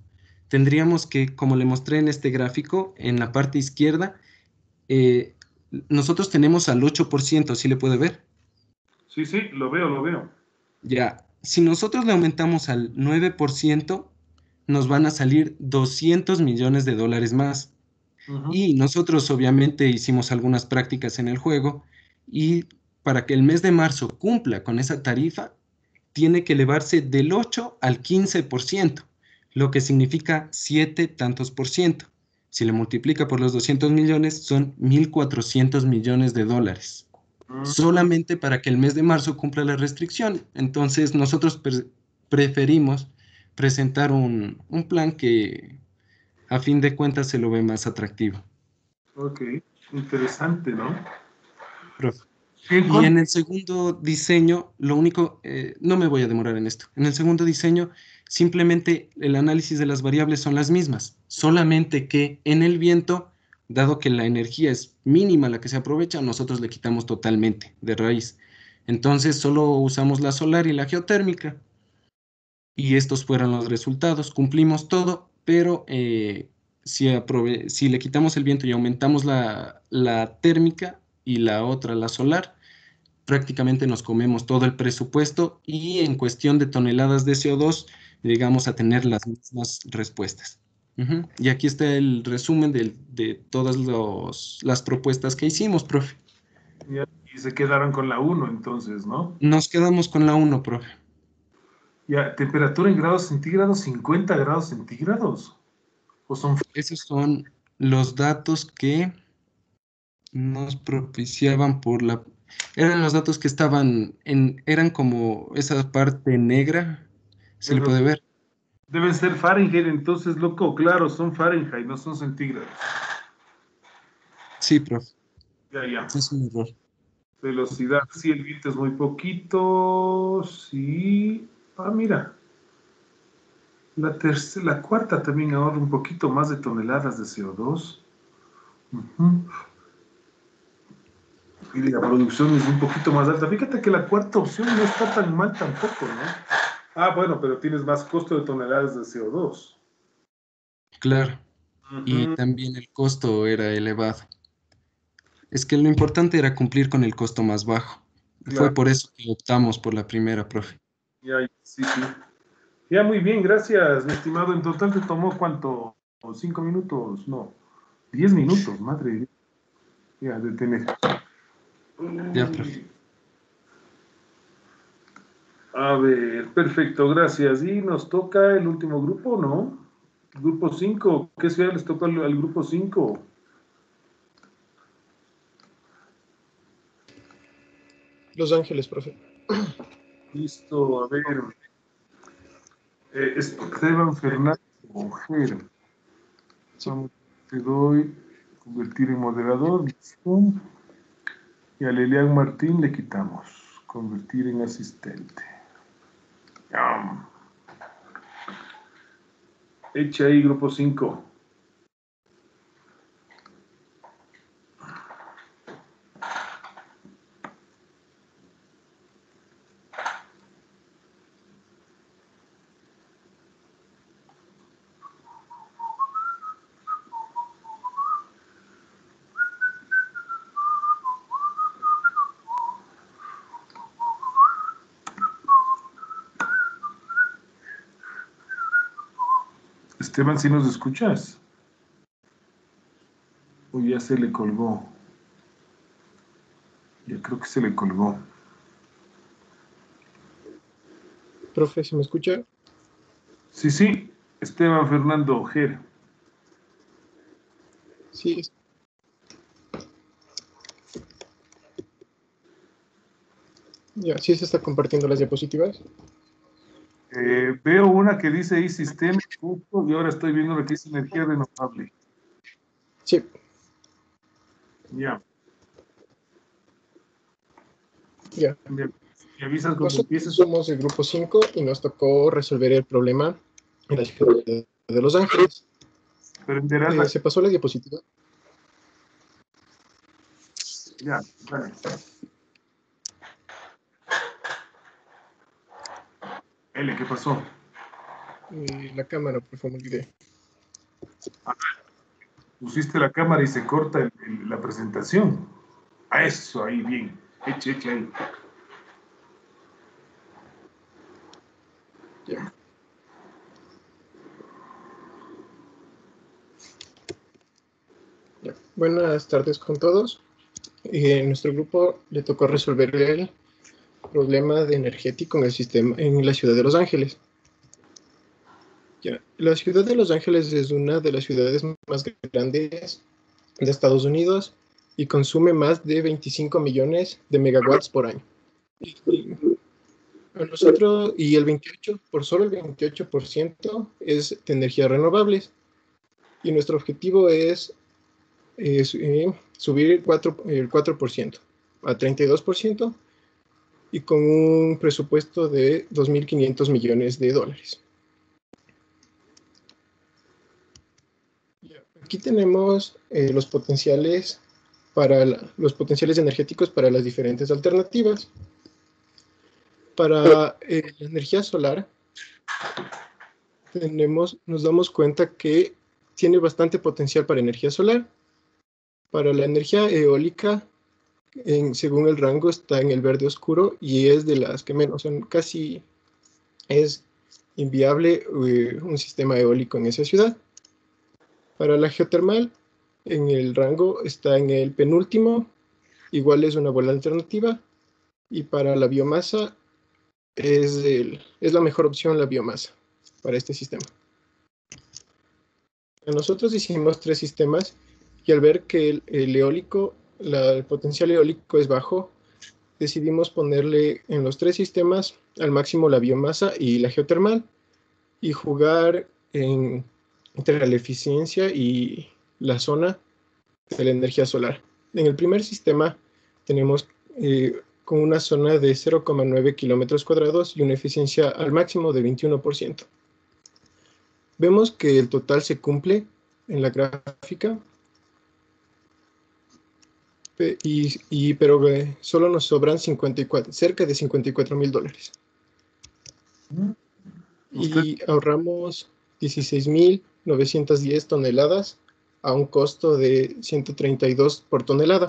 tendríamos que, como le mostré en este gráfico, en la parte izquierda, nosotros tenemos al 8%, ¿sí le puede ver? Sí, sí, lo veo, lo veo. Ya, si nosotros le aumentamos al 9%, nos van a salir 200 millones de dólares más. Ujú. Y nosotros obviamente hicimos algunas prácticas en el juego y para que el mes de marzo cumpla con esa tarifa, tiene que elevarse del 8 al 15%, lo que significa 7 tantos por ciento. Si le multiplica por los 200 millones, son 1.400 millones de dólares, Mm. solamente para que el mes de marzo cumpla la restricción. Entonces, nosotros preferimos presentar un plan que a fin de cuentas se lo ve más atractivo. Ok, interesante, ¿no? Profe. Y en Y cuanto, en el segundo diseño, lo único, no me voy a demorar en esto. En el segundo diseño, simplemente el análisis de las variables son las mismas, solamente que en el viento, dado que la energía es mínima la que se aprovecha, nosotros le quitamos totalmente de raíz. Entonces, solo usamos la solar y la geotérmica. Y estos fueron los resultados. Cumplimos todo, pero si le quitamos el viento y aumentamos la térmica y la otra, la solar, prácticamente nos comemos todo el presupuesto y en cuestión de toneladas de CO2 llegamos a tener las mismas respuestas. Ujú. Y aquí está el resumen de todas las propuestas que hicimos, profe. y se quedaron con la uno, entonces, ¿no? Nos quedamos con la uno, profe. Ya, temperatura en grados centígrados, 50 grados centígrados. ¿O son Esos son los datos que nos propiciaban eran los datos que estaban eran como esa parte negra, se le pero puede ver. deben ser Fahrenheit, entonces, loco, claro, son Fahrenheit, no son centígrados. Sí, profe, Ya, ya. es un error. Velocidad, sí, el viento es muy poquito, sí. Ah, mira, la cuarta también ahorra un poquito más de toneladas de CO2. Ujú. Y la producción es un poquito más alta. Fíjate que la cuarta opción no está tan mal tampoco, ¿no? Ah, bueno, pero tienes más costo de toneladas de CO2. Claro. Y Ujú. también el costo era elevado. Es que lo importante era cumplir con el costo más bajo. Fue Claro, por eso que optamos por la primera, profe. ya, sí, sí. Ya, muy bien, gracias, mi estimado. En total te tomó cuánto, 5 minutos, no, 10 minutos, madre. Ya, detener. Ya, profe. A ver, perfecto, gracias. Y nos toca el último grupo, ¿no? Grupo 5. ¿Qué ciudad les toca al grupo 5? Los Ángeles, profe. Listo, a ver. Esteban Fernández Mujer. Sí. Te doy convertir en moderador. Listo. Y a Lilian Martín le quitamos. Convertir en asistente. Yam. Echa ahí, grupo 5. Esteban, ¿sí nos escuchas? O ya se le colgó. Ya creo que se le colgó. Profe, ¿se me escucha? Sí, sí. Esteban Fernando Ojeda. Sí. Ya, sí se está compartiendo las diapositivas. Veo una que dice ahí sistema justo, y ahora estoy viendo lo que dice energía renovable. Sí, Ya. ya. Me avisas cuando Nosotros empieces. somos el grupo 5 y nos tocó resolver el problema en la ciudad de Los Ángeles. Prenderás la. ¿Se pasó la diapositiva? Ya, dale. L, ¿qué pasó? La cámara, por favor, me olvidé. Pusiste la cámara y se corta la presentación. A eso, ahí, bien. Eche ahí. Ya. Ya. Buenas tardes con todos. En nuestro grupo le tocó resolver el problema de energético en el sistema en la ciudad de Los Ángeles. Ya. La ciudad de Los Ángeles es una de las ciudades más grandes de Estados Unidos y consume más de 25 millones de megawatts por año. Y el 28, por solo el 28% es de energías renovables. Y nuestro objetivo es subir el 4% a 32% y con un presupuesto de 2.500 millones de dólares. Aquí tenemos los potenciales energéticos para las diferentes alternativas. Para la energía solar, nos damos cuenta que tiene bastante potencial para energía solar. Para la energía eólica, según el rango, está en el verde oscuro y es de las que menos, casi es inviable un sistema eólico en esa ciudad. Para la geotermal, en el rango está en el penúltimo, igual es una buena alternativa. Y para la biomasa, es la mejor opción la biomasa para este sistema. Nosotros hicimos 3 sistemas y al ver que el potencial eólico es bajo, decidimos ponerle en los 3 sistemas al máximo la biomasa y la geotermal y jugar entre la eficiencia y la zona de la energía solar. En el primer sistema tenemos con una zona de 0,9 kilómetros cuadrados y una eficiencia al máximo de 21%. Vemos que el total se cumple en la gráfica, pero solo nos sobran cerca de 54,000 dólares. Y ahorramos 16,910 toneladas a un costo de 132 por tonelada.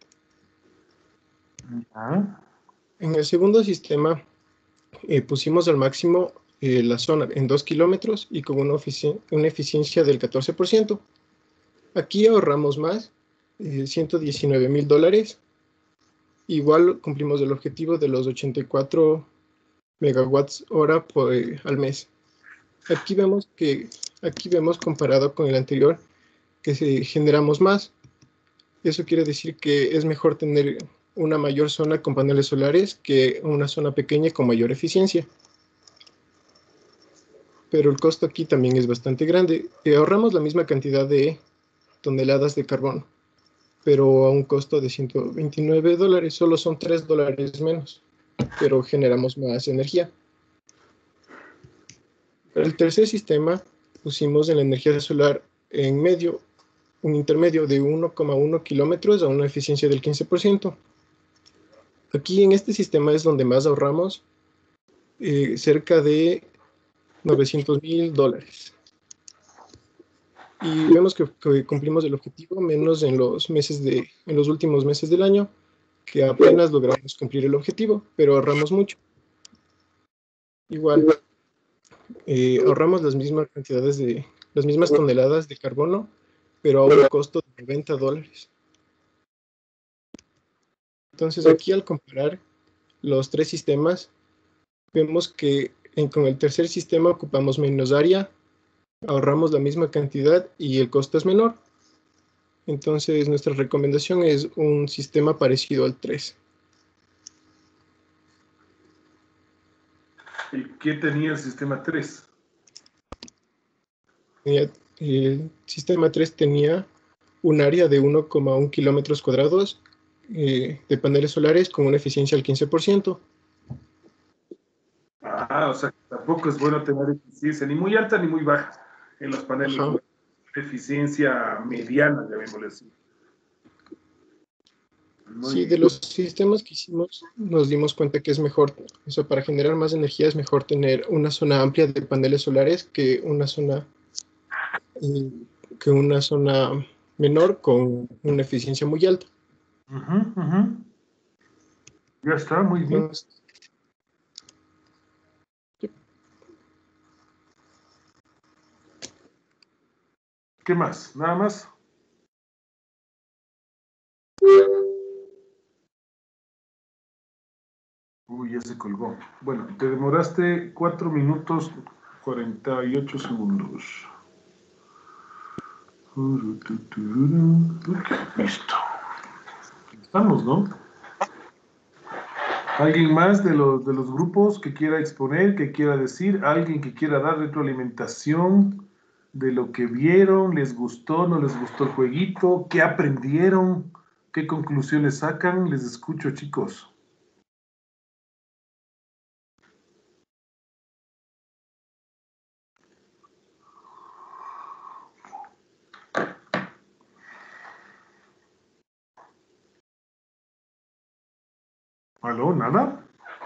En el segundo sistema pusimos al máximo la zona en 2 kilómetros y con una eficiencia del 14%. Aquí ahorramos más, 119,000 dólares. Igual cumplimos el objetivo de los 84 megawatts hora al mes. Aquí vemos comparado con el anterior que generamos más. Eso quiere decir que es mejor tener una mayor zona con paneles solares que una zona pequeña con mayor eficiencia. Pero el costo aquí también es bastante grande. Ahorramos la misma cantidad de toneladas de carbono, pero a un costo de 129 dólares. Solo son 3 dólares menos, pero generamos más energía. Para el tercer sistema pusimos en la energía solar un intermedio de 1,1 kilómetros a una eficiencia del 15%. Aquí en este sistema es donde más ahorramos, cerca de 900,000 dólares. Y vemos que cumplimos el objetivo, menos en los últimos meses del año, que apenas logramos cumplir el objetivo, pero ahorramos mucho. Igual, ahorramos las mismas toneladas de carbono, pero a un costo de 90 dólares. Entonces aquí al comparar los 3 sistemas, vemos que con el tercer sistema ocupamos menos área, ahorramos la misma cantidad y el costo es menor. Entonces nuestra recomendación es un sistema parecido al 3. ¿Y qué tenía el sistema 3? El sistema 3 tenía un área de 1,1 kilómetros cuadrados de paneles solares con una eficiencia del 15%. O sea, tampoco es bueno tener eficiencia ni muy alta ni muy baja en los paneles. Eficiencia mediana, llamémosle así. Sí, de los sistemas que hicimos nos dimos cuenta que es mejor, o sea, para generar más energía es mejor tener una zona amplia de paneles solares que una zona que una zona menor con una eficiencia muy alta. Ya está, muy bien. Entonces, ¿qué más? ¿Nada más? Uy, ya se colgó. Bueno, te demoraste 4 minutos 48 segundos. Listo. Estamos, ¿no? ¿Alguien más de los grupos que quiera exponer, que quiera decir? ¿Alguien que quiera dar retroalimentación de lo que vieron? ¿Les gustó, no les gustó el jueguito? ¿Qué aprendieron? ¿Qué conclusiones sacan? Les escucho, chicos. ¿Aló? ¿Nada?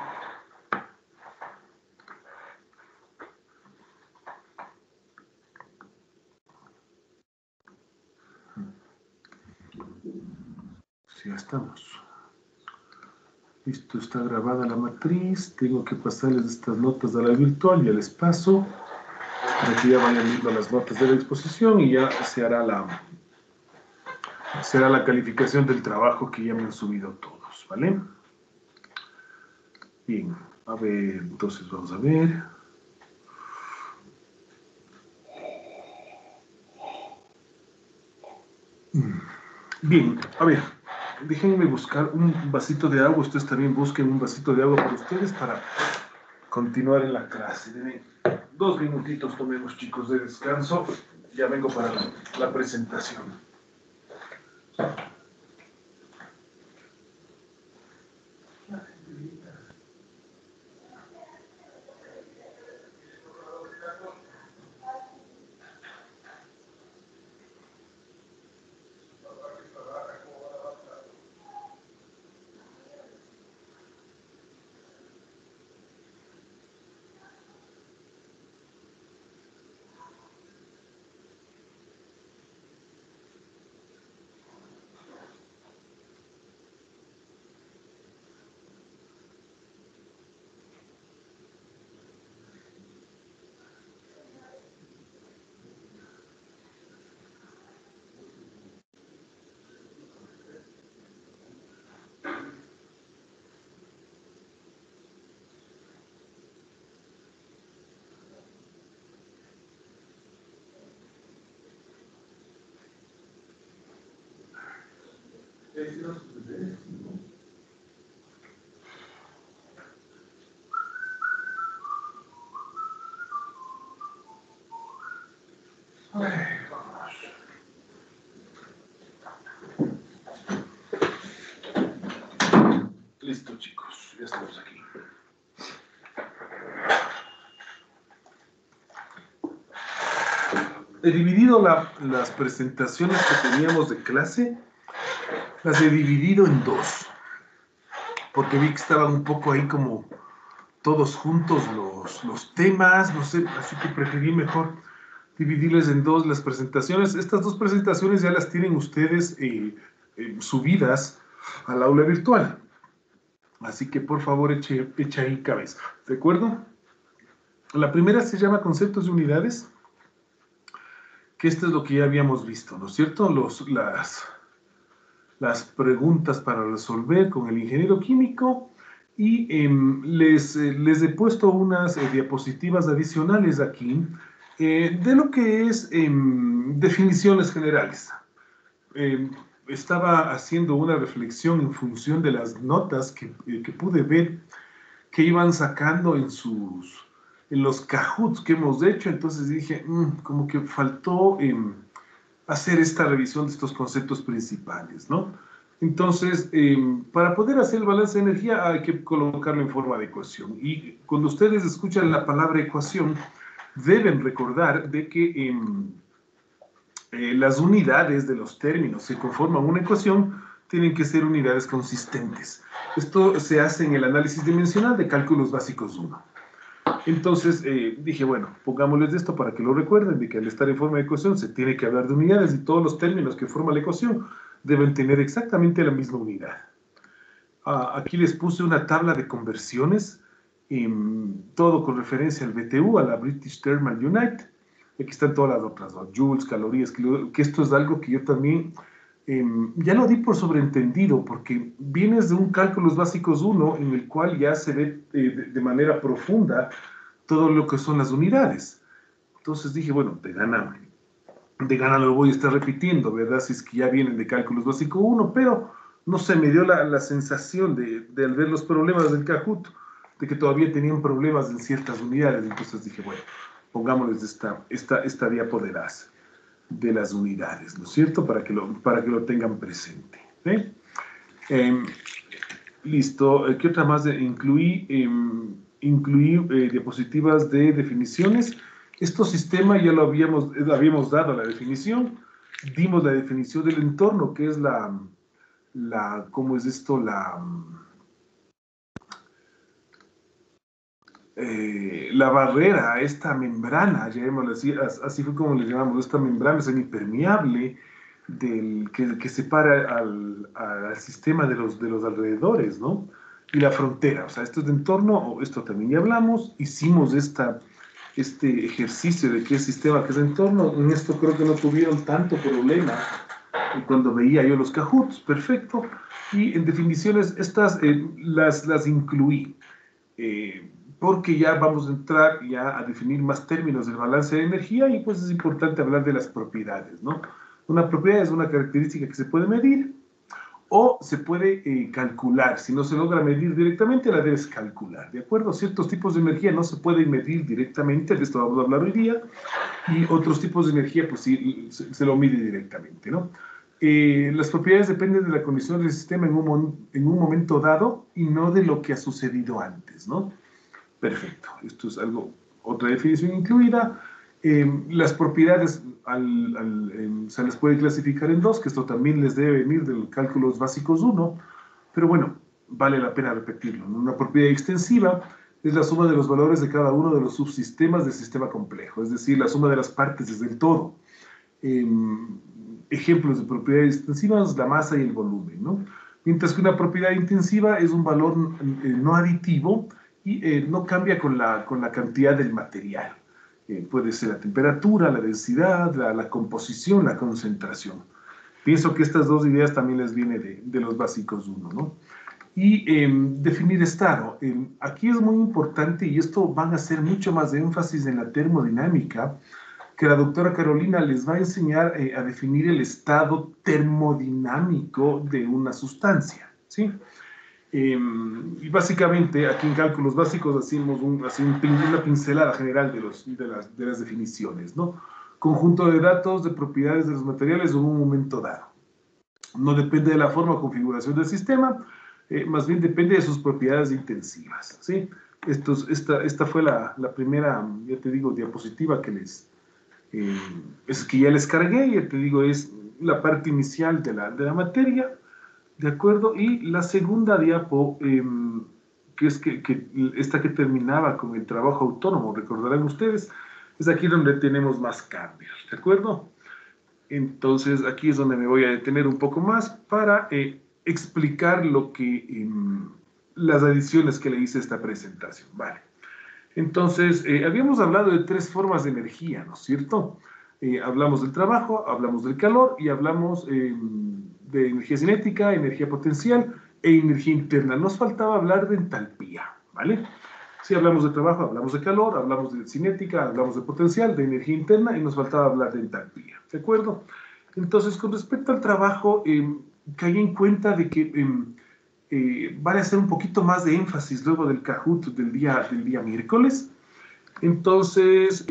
Sí, ya estamos. Listo, está grabada la matriz. Tengo que pasarles estas notas a la virtual, ya les paso, para que ya vayan viendo las notas de la exposición y ya se hará la calificación del trabajo que ya me han subido todos, ¿vale? Bien, a ver, entonces vamos a ver. Bien, a ver, déjenme buscar un vasito de agua. Ustedes también busquen un vasito de agua para ustedes para continuar en la clase. Deben 2 minutitos tomemos, chicos, de descanso. Ya vengo para la presentación. Listo, chicos, ya estamos aquí. He dividido las presentaciones que teníamos de clase, las he dividido en 2, porque vi que estaban un poco ahí como todos juntos los temas, no sé, así que preferí mejor dividirles en 2 las presentaciones. Estas 2 presentaciones ya las tienen ustedes subidas al aula virtual. Así que por favor eche ahí cabeza, ¿de acuerdo? La primera se llama conceptos de unidades, que esto es lo que ya habíamos visto, ¿no es cierto? Las preguntas para resolver con el ingeniero químico y les he puesto unas diapositivas adicionales aquí de lo que es definiciones generales. Estaba haciendo una reflexión en función de las notas que pude ver que iban sacando en los Kahoots que hemos hecho, entonces dije, como que faltó hacer esta revisión de estos conceptos principales, ¿no? Entonces, para poder hacer el balance de energía hay que colocarlo en forma de ecuación. Y cuando ustedes escuchan la palabra ecuación, deben recordar de que las unidades de los términos que conforman una ecuación tienen que ser unidades consistentes. Esto se hace en el análisis dimensional de cálculos básicos 1. Entonces dije, bueno, pongámosles esto para que lo recuerden, de que al estar en forma de ecuación se tiene que hablar de unidades y todos los términos que forman la ecuación deben tener exactamente la misma unidad. Aquí les puse una tabla de conversiones, todo con referencia al BTU, a la British Thermal Unit. Aquí están todas las otras, ¿no? Joules, calorías, que esto es algo que yo también ya lo di por sobreentendido, porque vienes de un cálculos básicos 1 en el cual ya se ve de manera profunda todo lo que son las unidades. Entonces dije, bueno, de gana lo voy a estar repitiendo, ¿verdad? Si es que ya vienen de cálculos básico 1, pero no sé, me dio la sensación de al ver los problemas del Kahoot, de que todavía tenían problemas en ciertas unidades. Entonces dije, bueno, pongámosles esta diapo de las unidades, ¿no es cierto? Para que lo tengan presente. Listo. ¿Qué otra más? Incluí diapositivas de definiciones. Este sistema ya lo habíamos dado la definición. Dimos la definición del entorno, que es ¿cómo es esto? La barrera, esta membrana, llamémoslo así fue como le llamamos, esta membrana semipermeable que separa al sistema de los alrededores, ¿no? Y la frontera, o sea, esto es de entorno, o esto también ya hablamos, hicimos este ejercicio de qué sistema, qué es entorno. En esto creo que no tuvieron tanto problema cuando veía yo los Kahoots, perfecto. Y en definiciones estas las incluí. Porque ya vamos a entrar ya a definir más términos del balance de energía y pues es importante hablar de las propiedades, ¿no? Una propiedad es una característica que se puede medir o se puede calcular. Si no se logra medir directamente, la debes calcular, ¿de acuerdo? Ciertos tipos de energía no se pueden medir directamente, de esto vamos a hablar hoy día, y otros tipos de energía pues sí se lo mide directamente, ¿no? Las propiedades dependen de la condición del sistema en un momento dado y no de lo que ha sucedido antes, ¿no? Perfecto, esto es otra definición incluida. Las propiedades se las puede clasificar en dos, que esto también les debe venir del cálculos básicos 1, pero bueno, vale la pena repetirlo. Una propiedad extensiva es la suma de los valores de cada uno de los subsistemas del sistema complejo, es decir, la suma de las partes desde el todo. Ejemplos de propiedades extensivas, la masa y el volumen, ¿no? Mientras que una propiedad intensiva es un valor no aditivo y no cambia con la cantidad del material. Puede ser la temperatura, la densidad, la composición, la concentración. Pienso que estas dos ideas también les viene de los básicos 1, ¿no? Y definir estado. Aquí es muy importante, y esto van a hacer mucho más de énfasis en la termodinámica, que la doctora Carolina les va a enseñar a definir el estado termodinámico de una sustancia, ¿sí? Y básicamente, aquí en cálculos básicos hacemos una pincelada general de las definiciones, ¿no? Conjunto de datos de propiedades de los materiales en un momento dado. No depende de la forma o configuración del sistema, más bien depende de sus propiedades intensivas, ¿sí? Esta fue la primera, ya te digo, diapositiva que ya les cargué, ya te digo, es la parte inicial de la materia. ¿De acuerdo? Y la segunda diapo, que es esta que terminaba con el trabajo autónomo, recordarán ustedes, es aquí donde tenemos más cambios, ¿de acuerdo? Entonces, aquí es donde me voy a detener un poco más para explicar las adiciones que le hice a esta presentación, ¿vale? Entonces, habíamos hablado de 3 formas de energía, ¿no es cierto? Hablamos del trabajo, hablamos del calor y hablamos de energía cinética, energía potencial e energía interna. Nos faltaba hablar de entalpía, ¿vale? Si hablamos de trabajo, hablamos de calor, hablamos de cinética, hablamos de potencial, de energía interna y nos faltaba hablar de entalpía, ¿de acuerdo? Entonces, con respecto al trabajo, caí en cuenta de que vale hacer un poquito más de énfasis luego del Kahoot del día miércoles. Entonces,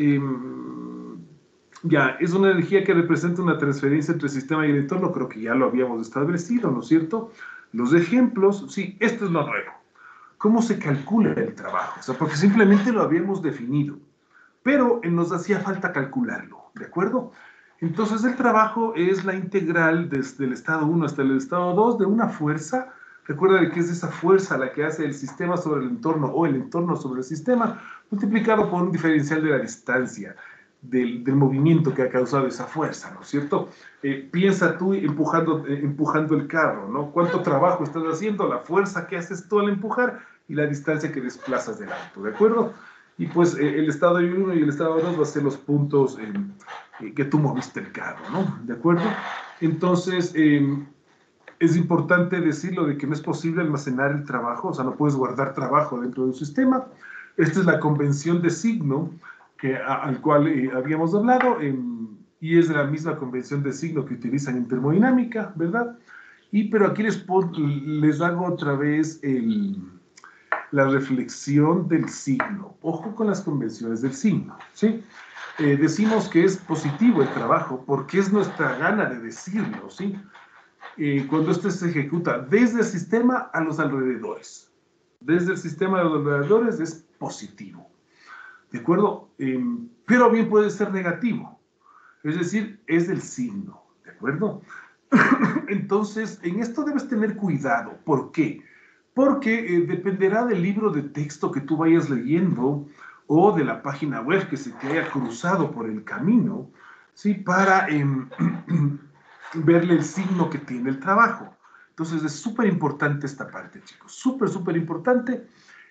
ya, es una energía que representa una transferencia entre el sistema y el entorno, creo que ya lo habíamos establecido, ¿no es cierto? Los ejemplos, sí, esto es lo nuevo. ¿Cómo se calcula el trabajo? O sea, porque simplemente lo habíamos definido, pero nos hacía falta calcularlo, ¿de acuerdo? Entonces, el trabajo es la integral desde el estado 1 hasta el estado 2 de una fuerza Recuerda de que es esa fuerza la que hace el sistema sobre el entorno o el entorno sobre el sistema, multiplicado por un diferencial de la distancia del movimiento que ha causado esa fuerza, ¿no es cierto? Piensa tú empujando el carro, ¿no? ¿Cuánto trabajo estás haciendo? La fuerza que haces tú al empujar y la distancia que desplazas del auto, ¿de acuerdo? Y pues el estado 1 y el estado 2 va a ser los puntos que tú moviste el carro, ¿no? ¿De acuerdo? Entonces, es importante decirlo de que no es posible almacenar el trabajo, o sea, no puedes guardar trabajo dentro de un sistema. Esta es la convención de signo al cual habíamos hablado, y es de la misma convención de signo que utilizan en termodinámica, ¿verdad? Pero aquí les hago otra vez la reflexión del signo. Ojo con las convenciones del signo, ¿sí? Decimos que es positivo el trabajo porque es nuestra gana de decirlo, ¿sí? Cuando esto se ejecuta desde el sistema a los alrededores. Desde el sistema a los alrededores es positivo, ¿de acuerdo? Pero bien puede ser negativo, es decir, es del signo, ¿de acuerdo? Entonces, en esto debes tener cuidado. ¿Por qué? Porque dependerá del libro de texto que tú vayas leyendo o de la página web que se te haya cruzado por el camino, ¿sí? Para verle el signo que tiene el trabajo. Entonces, es súper importante esta parte, chicos. Súper, súper importante.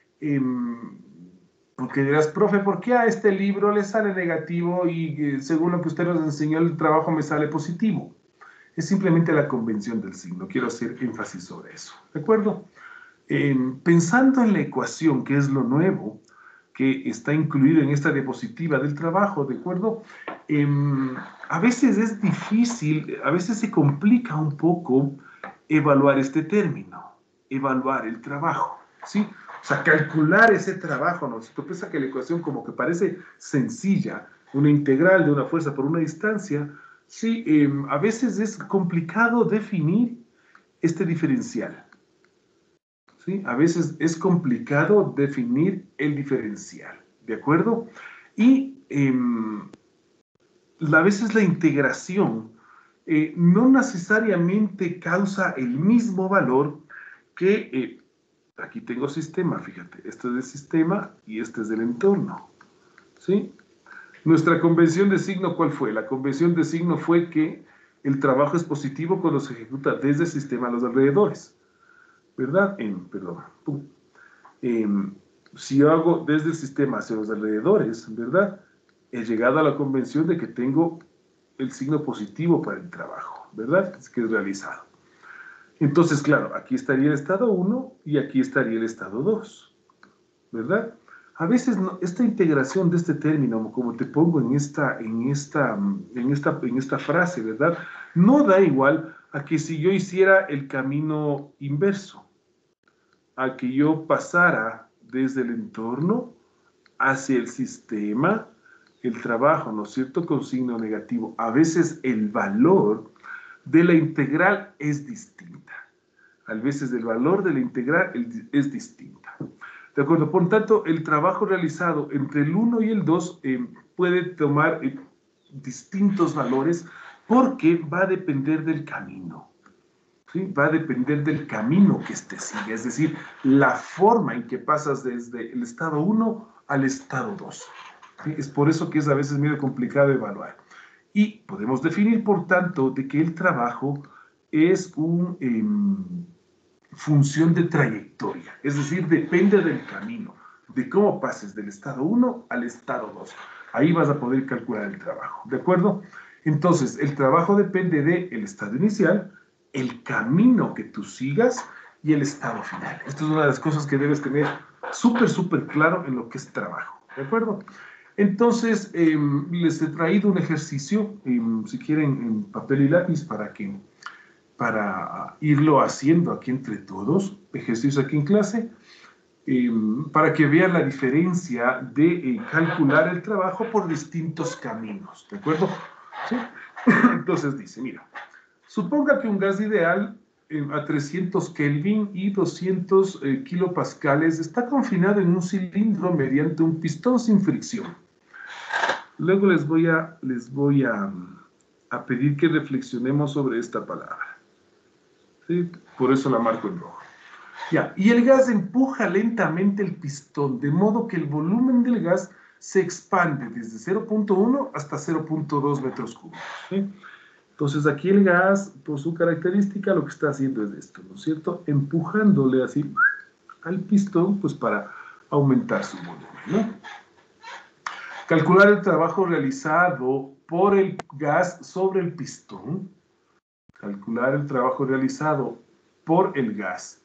Porque dirás, profe, ¿por qué a este libro le sale negativo y según lo que usted nos enseñó, el trabajo me sale positivo? Es simplemente la convención del signo. Quiero hacer énfasis sobre eso, ¿de acuerdo? Pensando en la ecuación, que es lo nuevo, que está incluido en esta diapositiva del trabajo, ¿de acuerdo? A veces es difícil, a veces se complica un poco evaluar este término, evaluar el trabajo, ¿sí? O sea, calcular ese trabajo, ¿no? Si tú piensas que la ecuación como que parece sencilla, una integral de una fuerza por una distancia, sí, a veces es complicado definir este diferencial. ¿Sí? A veces es complicado definir el diferencial, ¿de acuerdo? Y a veces la integración no necesariamente causa el mismo valor que, aquí tengo sistema, fíjate, este es del sistema y este es del entorno, ¿sí? Nuestra convención de signo, ¿cuál fue? La convención de signo fue que el trabajo es positivo cuando se ejecuta desde el sistema a los alrededores, ¿verdad? Si yo hago desde el sistema hacia los alrededores, ¿verdad? He llegado a la convención de que tengo el signo positivo para el trabajo, ¿verdad? Es que es realizado. Entonces, claro, aquí estaría el estado 1 y aquí estaría el estado 2, ¿verdad? A veces esta integración de este término, como te pongo en esta frase, ¿verdad? No da igual a que si yo hiciera el camino inverso, a que yo pasara desde el entorno hacia el sistema, el trabajo, ¿no es cierto?, con signo negativo. A veces el valor de la integral es distinta. A veces el valor de la integral es distinta. ¿De acuerdo? Por tanto, el trabajo realizado entre el 1 y el 2 puede tomar distintos valores porque va a depender del camino. ¿Sí? Va a depender del camino que éste sigue, es decir, la forma en que pasas desde el estado 1 al estado 2. ¿Sí? Es por eso que es a veces medio complicado evaluar. Y podemos definir, por tanto, de que el trabajo es una función de trayectoria, es decir, depende del camino, de cómo pases del estado 1 al estado 2. Ahí vas a poder calcular el trabajo, ¿de acuerdo? Entonces, el trabajo depende del estado inicial, el camino que tú sigas y el estado final. Esto es una de las cosas que debes tener súper, súper claro en lo que es trabajo, ¿de acuerdo? Entonces, les he traído un ejercicio, si quieren, en papel y lápiz para irlo haciendo aquí entre todos, ejercicio aquí en clase, para que vean la diferencia de calcular el trabajo por distintos caminos, ¿de acuerdo? ¿Sí? Entonces dice, mira, suponga que un gas ideal a 300 Kelvin y 200 kilopascales está confinado en un cilindro mediante un pistón sin fricción. Luego les voy a pedir que reflexionemos sobre esta palabra. ¿Sí? Por eso la marco en rojo. Ya, y el gas empuja lentamente el pistón, de modo que el volumen del gas se expande desde 0.1 hasta 0.2 metros cúbicos. ¿Sí? Entonces aquí el gas, por su característica, lo que está haciendo es esto, ¿no es cierto? Empujándole así al pistón, pues para aumentar su volumen, ¿no? Calcular el trabajo realizado por el gas sobre el pistón. Calcular el trabajo realizado por el gas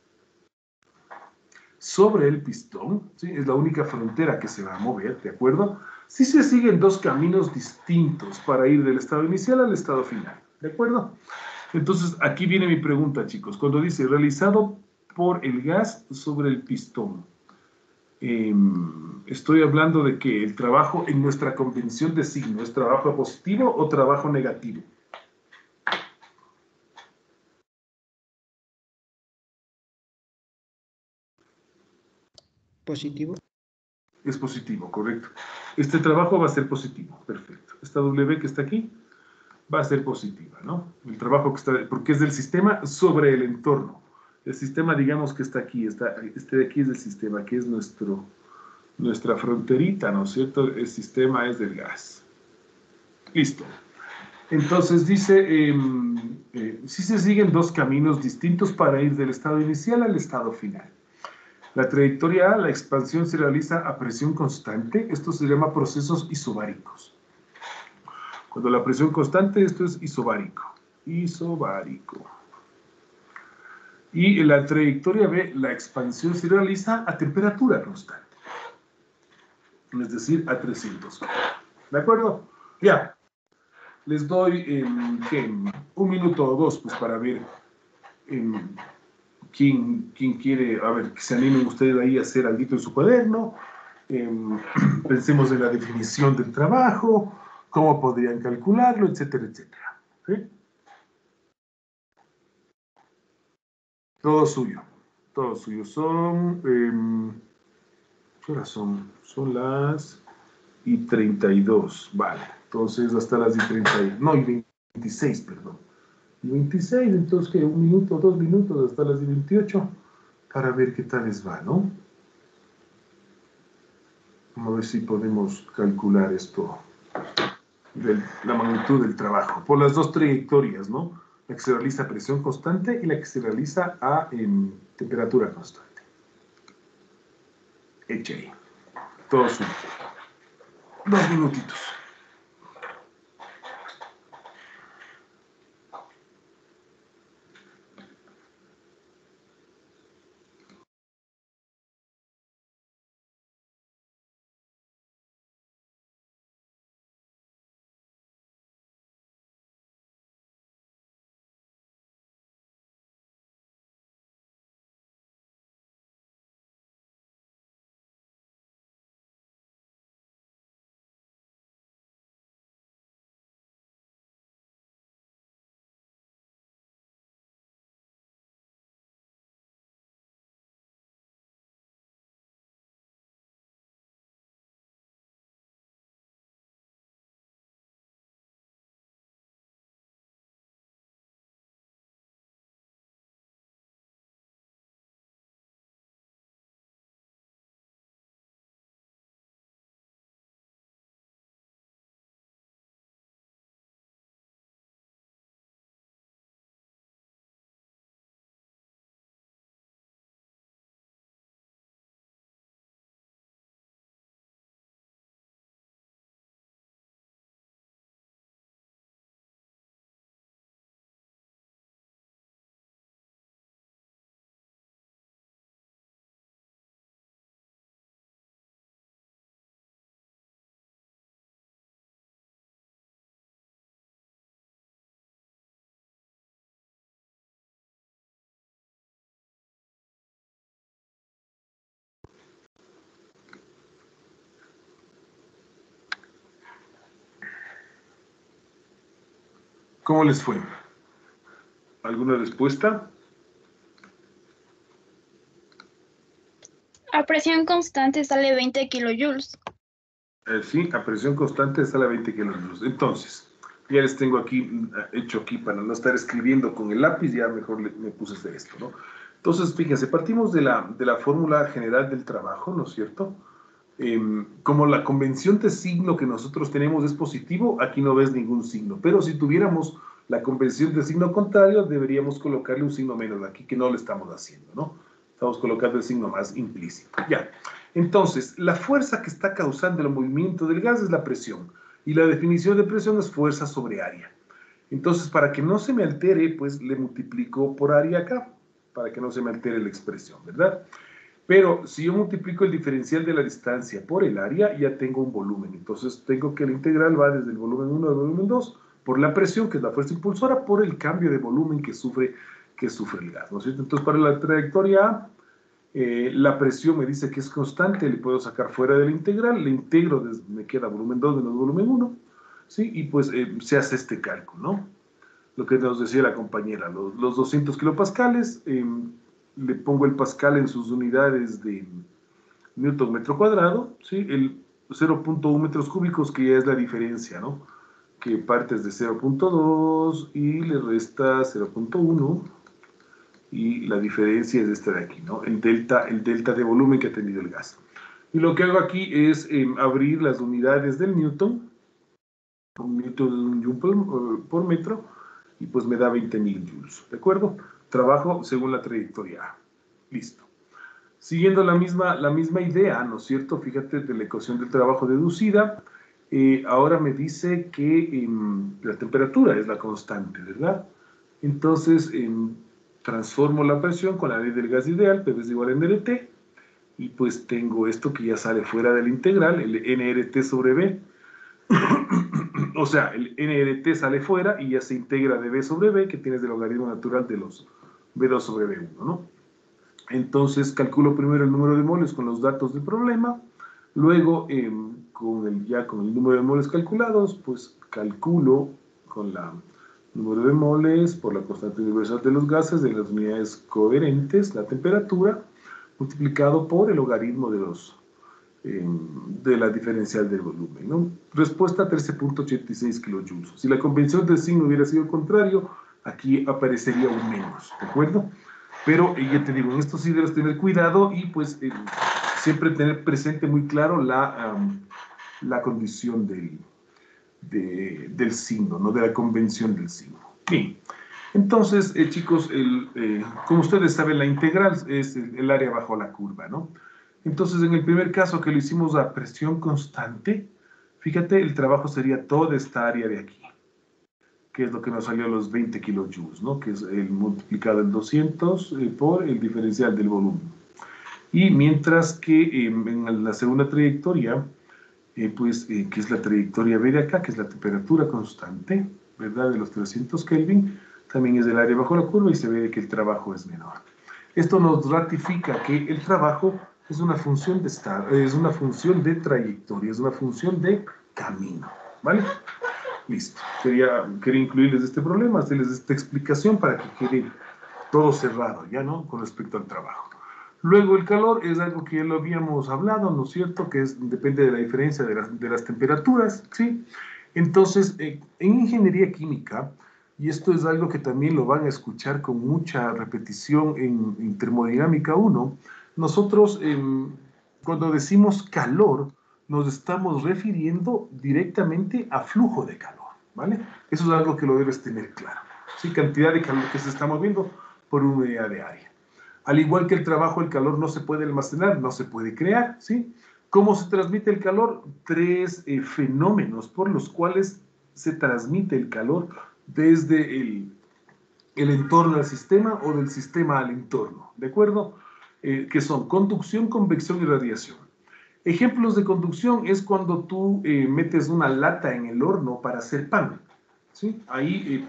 sobre el pistón, ¿sí? Es la única frontera que se va a mover, ¿de acuerdo? Si se siguen dos caminos distintos para ir del estado inicial al estado final, ¿de acuerdo? Entonces, aquí viene mi pregunta, chicos. Cuando dice realizado por el gas sobre el pistón, estoy hablando de que el trabajo en nuestra convención de signo es trabajo positivo o trabajo negativo. Positivo. Es positivo, correcto. Este trabajo va a ser positivo, perfecto. Esta W que está aquí va a ser positiva, ¿no? El trabajo que está, porque es del sistema sobre el entorno. El sistema, digamos que está aquí, este de aquí es el sistema, que es nuestra fronterita, ¿no es cierto? El sistema es del gas. Listo. Entonces dice, si se siguen dos caminos distintos para ir del estado inicial al estado final. La trayectoria A, la expansión se realiza a presión constante. Esto se llama procesos isobáricos. Cuando la presión constante, esto es isobárico. Isobárico. Y en la trayectoria B, la expansión se realiza a temperatura constante. Es decir, a 300. ¿De acuerdo? Ya. Les doy un minuto o dos pues, para ver quién quiere, a ver, que se animen ustedes ahí a hacer algo en su cuaderno. Pensemos en la definición del trabajo, cómo podrían calcularlo, etcétera, etcétera. ¿Sí? Todo suyo. Todo suyo. ¿Qué horas son? Son las y 32. Vale. Entonces, hasta las y 30. No, y 26, perdón. Y 26, entonces, ¿qué? Un minuto, 2 minutos, hasta las y 28, para ver qué tal les va, ¿no? Vamos a ver si podemos calcular esto, la magnitud del trabajo, por las dos trayectorias, ¿no? La que se realiza a presión constante y la que se realiza a temperatura constante. Eche ahí. Todos juntos. 2 minutitos. ¿Cómo les fue? ¿Alguna respuesta? A presión constante sale 20 kilojoules. Sí, a presión constante sale a 20 kilojoules. Entonces, ya les tengo aquí, hecho aquí, para no estar escribiendo con el lápiz, ya mejor me puse a hacer esto, ¿no? Entonces, fíjense, partimos de la fórmula general del trabajo, ¿no es cierto? Como la convención de signo que nosotros tenemos es positivo, aquí no ves ningún signo. Pero si tuviéramos la convención de signo contrario, deberíamos colocarle un signo menos aquí, que no lo estamos haciendo, ¿no? Estamos colocando el signo más implícito. Ya. Entonces, la fuerza que está causando el movimiento del gas es la presión. Y la definición de presión es fuerza sobre área. Entonces, para que no se me altere, pues le multiplico por área acá, para que no se me altere la expresión, ¿verdad? Pero si yo multiplico el diferencial de la distancia por el área, ya tengo un volumen. Entonces, tengo que la integral va desde el volumen 1 al volumen 2, por la presión, que es la fuerza impulsora, por el cambio de volumen que sufre el gas, ¿no es cierto? Entonces, para la trayectoria A, la presión me dice que es constante, le puedo sacar fuera de la integral, le integro, me queda volumen 2 menos volumen 1, ¿sí? Y pues se hace este cálculo, ¿no? Lo que nos decía la compañera, los 200 kilopascales, le pongo el pascal en sus unidades de newton metro cuadrado, ¿sí? El 0.1 metros cúbicos, que ya es la diferencia, ¿no? Que partes de 0.2 y le resta 0.1, y la diferencia es esta de aquí, ¿no? El delta de volumen que ha tenido el gas. Y lo que hago aquí es abrir las unidades del newton, un newton por metro, y pues me da 20.000 joules, ¿de acuerdo? Trabajo según la trayectoria A. Listo. Siguiendo la misma idea, ¿no es cierto? Fíjate, de la ecuación del trabajo deducida, ahora me dice que la temperatura es la constante, ¿verdad? Entonces, transformo la presión con la ley del gas ideal, P es igual a nRT, y pues tengo esto que ya sale fuera de la integral, el nRT sobre B. O sea, el nRT sale fuera y ya se integra de B sobre B, que tienes del logaritmo natural de los B2 sobre B1, ¿no? Entonces, calculo primero el número de moles con los datos del problema, luego, con el número de moles calculados, pues calculo con la número de moles por la constante universal de los gases de las unidades coherentes, la temperatura, multiplicado por el logaritmo de la diferencial del volumen, ¿no? Respuesta 13.86 kilojoules. Si la convención del signo hubiera sido contrario, aquí aparecería un menos, ¿de acuerdo? Pero ya te digo, en esto sí debes tener cuidado y pues siempre tener presente muy claro la condición del signo, ¿no? De la convención del signo. Bien, entonces, chicos, como ustedes saben, la integral es el área bajo la curva, ¿no? Entonces, en el primer caso que lo hicimos a presión constante, fíjate, el trabajo sería toda esta área de aquí, que es lo que nos salió los 20 kilojoules, ¿no? Que es el multiplicado en 200 por el diferencial del volumen. Y mientras que en la segunda trayectoria, que es la trayectoria B de acá, que es la temperatura constante, ¿verdad? De los 300 Kelvin, también es del área bajo la curva y se ve que el trabajo es menor. Esto nos ratifica que el trabajo es una función es una función de trayectoria, es una función de camino, ¿vale? Listo. Quería incluirles este problema, hacerles esta explicación para que quede todo cerrado, ¿ya no? Con respecto al trabajo. Luego el calor es algo que ya lo habíamos hablado, ¿no es cierto? Que depende de la diferencia de las temperaturas, ¿sí? Entonces, en ingeniería química, y esto es algo que también lo van a escuchar con mucha repetición en termodinámica 1, nosotros cuando decimos calor, nos estamos refiriendo directamente a flujo de calor, ¿vale? Eso es algo que lo debes tener claro, ¿sí? Cantidad de calor que se está moviendo por unidad de área. Al igual que el trabajo, el calor no se puede almacenar, no se puede crear, ¿sí? ¿Cómo se transmite el calor? Tres fenómenos por los cuales se transmite el calor desde el entorno al sistema o del sistema al entorno, ¿de acuerdo? Que son conducción, convección y radiación. Ejemplos de conducción es cuando tú metes una lata en el horno para hacer pan, ¿sí? Ahí,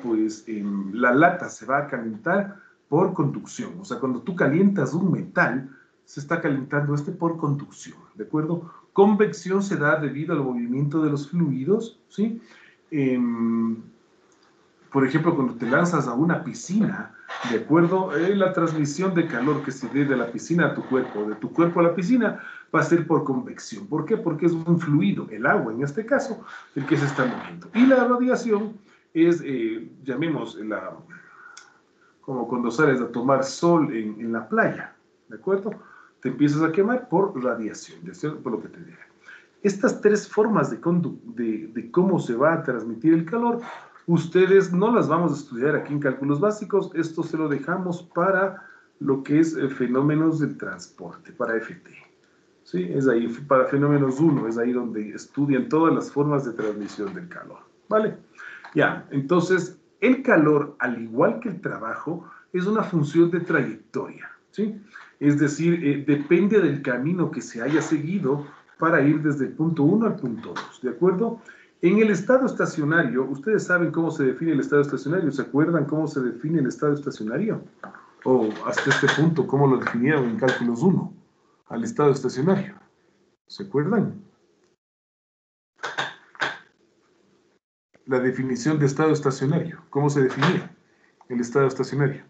la lata se va a calentar por conducción. O sea, cuando tú calientas un metal, se está calentando por conducción, ¿de acuerdo? Convección se da debido al movimiento de los fluidos, ¿sí? Por ejemplo, cuando te lanzas a una piscina, ¿de acuerdo? La transmisión de calor que se dé de la piscina a tu cuerpo, de tu cuerpo a la piscina, va a ser por convección. ¿Por qué? Porque es un fluido, el agua en este caso, el que se está moviendo. Y la radiación es, llamemos, como cuando sales a tomar sol en la playa, ¿de acuerdo? Te empiezas a quemar por radiación, ¿de acuerdo? Por lo que te dije. Estas tres formas de cómo se va a transmitir el calor, ustedes no las vamos a estudiar aquí en cálculos básicos, esto se lo dejamos para lo que es fenómenos del transporte, para FT. ¿Sí? Es ahí, para fenómenos 1, es ahí donde estudian todas las formas de transmisión del calor, ¿vale? Ya, entonces, el calor, al igual que el trabajo, es una función de trayectoria, ¿sí? Es decir, depende del camino que se haya seguido para ir desde el punto 1 al punto 2, ¿de acuerdo? En el estado estacionario, ¿ustedes saben cómo se define el estado estacionario? ¿Se acuerdan cómo se define el estado estacionario? O hasta este punto, ¿cómo lo definieron en cálculos 1? Al estado estacionario. ¿Se acuerdan? La definición de estado estacionario. ¿Cómo se definía el estado estacionario?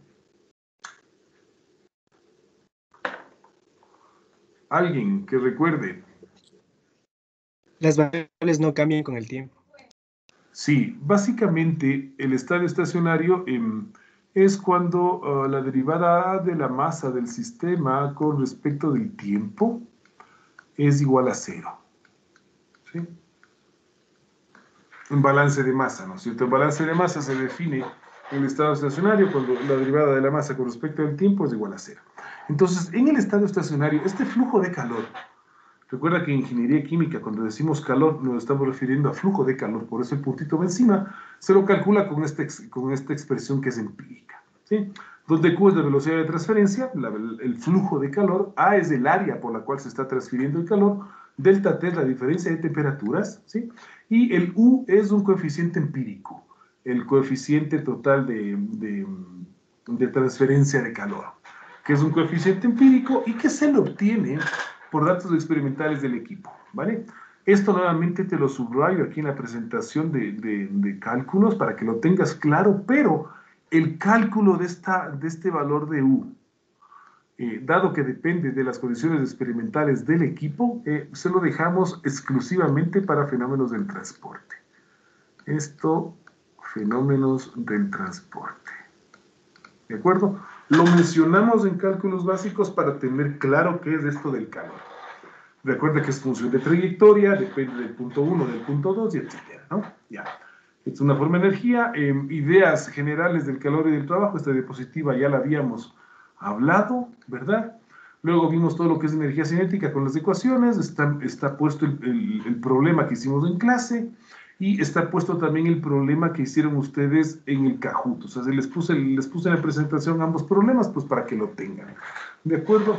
Alguien que recuerde. Las variables no cambian con el tiempo. Sí, básicamente el estado estacionario es cuando la derivada de la masa del sistema con respecto del tiempo es igual a 0. ¿Sí? Un balance de masa, ¿no es cierto? El balance de masa se define en el estado estacionario cuando la derivada de la masa con respecto al tiempo es igual a 0. Entonces, en el estado estacionario, este flujo de calor, recuerda que en ingeniería química, cuando decimos calor, nos estamos refiriendo a flujo de calor, por eso el puntito va encima, se lo calcula con esta expresión que es empírica, ¿sí? Donde Q es la velocidad de transferencia, el flujo de calor, A es el área por la cual se está transfiriendo el calor, delta T es la diferencia de temperaturas, ¿sí? Y el U es un coeficiente empírico, el coeficiente total de transferencia de calor, que es un coeficiente empírico y que se lo obtiene por datos experimentales del equipo, ¿vale? Esto nuevamente te lo subrayo aquí en la presentación de cálculos para que lo tengas claro, pero el cálculo de este valor de U, dado que depende de las condiciones experimentales del equipo, se lo dejamos exclusivamente para fenómenos del transporte. Esto, fenómenos del transporte. ¿De acuerdo? Lo mencionamos en cálculos básicos para tener claro qué es esto del calor. Recuerda que es función de trayectoria, depende del punto 1, del punto 2, y etcétera, ¿no? Ya. Es una forma de energía. Ideas generales del calor y del trabajo. Esta diapositiva ya la habíamos hablado, ¿verdad? Luego vimos todo lo que es energía cinética con las ecuaciones. Está puesto el problema que hicimos en clase. Y está puesto también el problema que hicieron ustedes en el Kahoot. O sea, les puse en la presentación ambos problemas, pues para que lo tengan. ¿De acuerdo?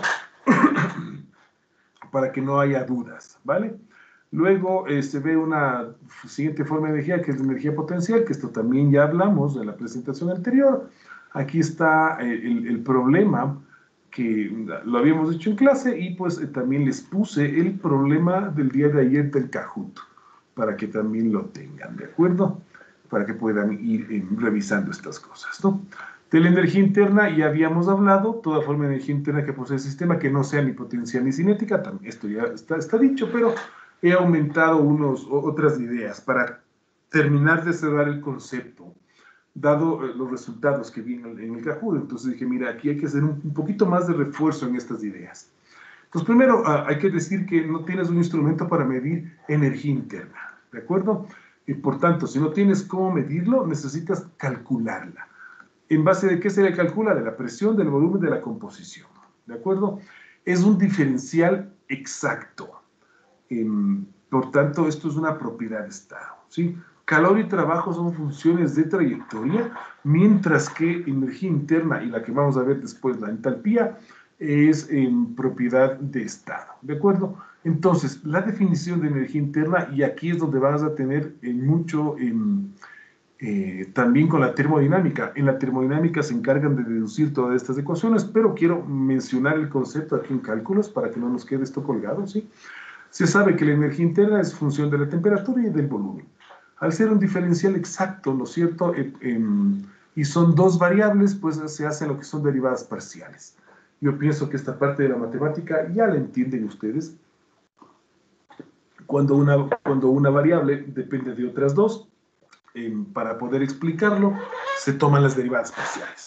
Para que no haya dudas, ¿vale? Luego se ve una siguiente forma de energía, que es la energía potencial, que esto también ya hablamos en la presentación anterior. Aquí está el problema que lo habíamos hecho en clase y pues también les puse el problema del día de ayer del Kahoot, para que también lo tengan, ¿de acuerdo? Para que puedan ir revisando estas cosas, ¿no? De la energía interna ya habíamos hablado, toda forma de energía interna que posee el sistema que no sea ni potencial ni cinética, esto ya está dicho, pero he aumentado otras ideas para terminar de cerrar el concepto, dado los resultados que vi en el Kahoot. Entonces dije, mira, aquí hay que hacer un poquito más de refuerzo en estas ideas. Pues primero hay que decir que no tienes un instrumento para medir energía interna, ¿de acuerdo? Y por tanto, si no tienes cómo medirlo, necesitas calcularla. ¿En base de qué se le calcula? De la presión, del volumen, de la composición, ¿de acuerdo? Es un diferencial exacto. Por tanto, esto es una propiedad de estado, ¿sí? Calor y trabajo son funciones de trayectoria, mientras que energía interna y la que vamos a ver después, la entalpía, es propiedad de estado, ¿de acuerdo? Entonces, la definición de energía interna, y aquí es donde vas a tener mucho también con la termodinámica. En la termodinámica se encargan de deducir todas estas ecuaciones, pero quiero mencionar el concepto aquí en cálculos para que no nos quede esto colgado, ¿sí? Se sabe que la energía interna es función de la temperatura y del volumen. Al ser un diferencial exacto, ¿no es cierto? Y son dos variables, pues se hacen lo que son derivadas parciales. Yo pienso que esta parte de la matemática ya la entienden ustedes. Cuando una variable depende de otras dos, para poder explicarlo, se toman las derivadas parciales.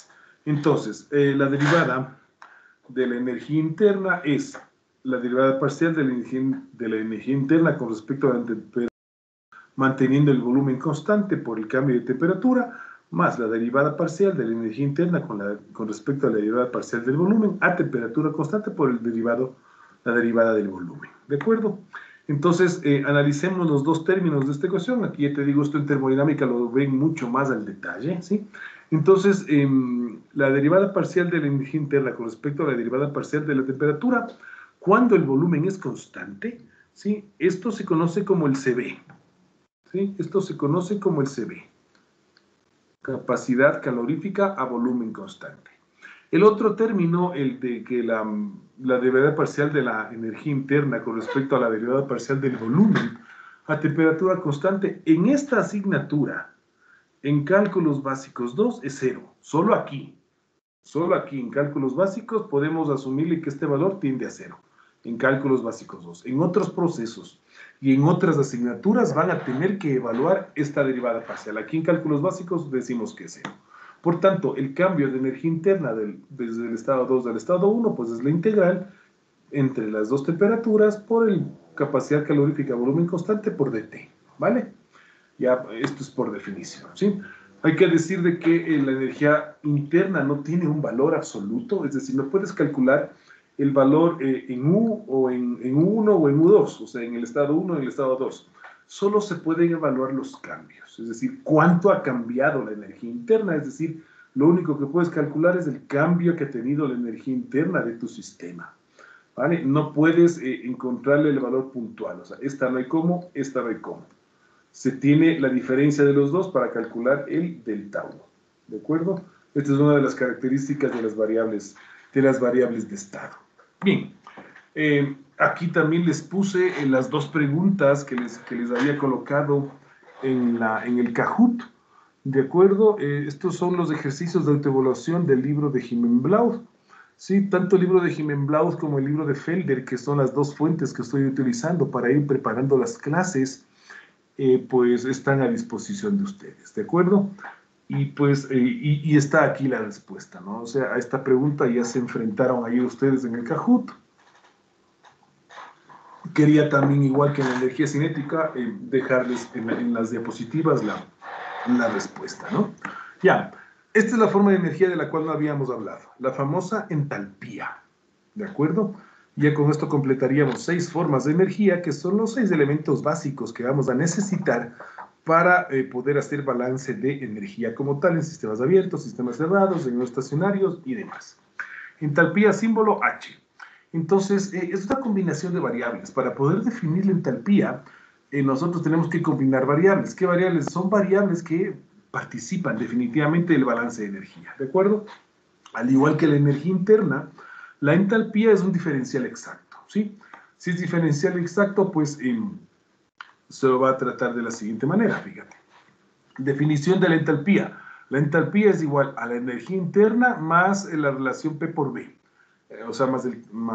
Entonces, la derivada de la energía interna es la derivada parcial de la energía interna con respecto a la temperatura, manteniendo el volumen constante por el cambio de temperatura, más la derivada parcial de la energía interna con respecto a la derivada parcial del volumen a temperatura constante por la derivada del volumen. ¿De acuerdo? Entonces, analicemos los dos términos de esta ecuación. Aquí ya te digo, esto en termodinámica lo ven mucho más al detalle, ¿sí? Entonces, la derivada parcial de la energía interna con respecto a la derivada parcial de la temperatura, cuando el volumen es constante, ¿sí? Esto se conoce como el CB, ¿sí? Esto se conoce como el CB, capacidad calorífica a volumen constante. El otro término, el de que la derivada parcial de la energía interna con respecto a la derivada parcial del volumen a temperatura constante, en esta asignatura, en cálculos básicos 2 es 0, solo aquí en cálculos básicos podemos asumirle que este valor tiende a 0, en cálculos básicos 2. En otros procesos y en otras asignaturas van a tener que evaluar esta derivada parcial. Aquí en cálculos básicos decimos que es 0. Por tanto, el cambio de energía interna desde el estado 2 al estado 1, pues es la integral entre las dos temperaturas por el capacidad calorífica volumen constante por dt, ¿vale? Ya, esto es por definición, ¿sí? Hay que decir de que la energía interna no tiene un valor absoluto, es decir, no puedes calcular el valor en U o en U1 o en U2, o sea, en el estado 1 o en el estado 2. Solo se pueden evaluar los cambios, es decir, cuánto ha cambiado la energía interna, es decir, lo único que puedes calcular es el cambio que ha tenido la energía interna de tu sistema, ¿vale? No puedes encontrarle el valor puntual, o sea, esta no hay cómo, esta no hay cómo. Se tiene la diferencia de los dos para calcular el delta 1, ¿de acuerdo? Esta es una de las características de las variables de estado. Bien, aquí también les puse las dos preguntas que les había colocado en el Kahoot, ¿de acuerdo? Estos son los ejercicios de autoevaluación del libro de Himmelblau. Sí, tanto el libro de Himmelblau como el libro de Felder, que son las dos fuentes que estoy utilizando para ir preparando las clases, pues están a disposición de ustedes, ¿de acuerdo? Y pues, y está aquí la respuesta, ¿no? O sea, a esta pregunta ya se enfrentaron ahí ustedes en el Kahoot. Quería también, igual que en la energía cinética, dejarles en las diapositivas la respuesta, ¿no? Ya, esta es la forma de energía de la cual no habíamos hablado, la famosa entalpía, ¿de acuerdo? Ya con esto completaríamos 6 formas de energía, que son los 6 elementos básicos que vamos a necesitar para poder hacer balance de energía como tal en sistemas abiertos, sistemas cerrados, en estacionarios y demás. Entalpía, símbolo H. Entonces, es una combinación de variables. Para poder definir la entalpía, nosotros tenemos que combinar variables. ¿Qué variables? Son variables que participan definitivamente del balance de energía, ¿de acuerdo? Al igual que la energía interna, la entalpía es un diferencial exacto, ¿sí? Si es diferencial exacto, pues se lo va a tratar de la siguiente manera, fíjate. Definición de la entalpía. La entalpía es igual a la energía interna más la relación P por V. O sea, más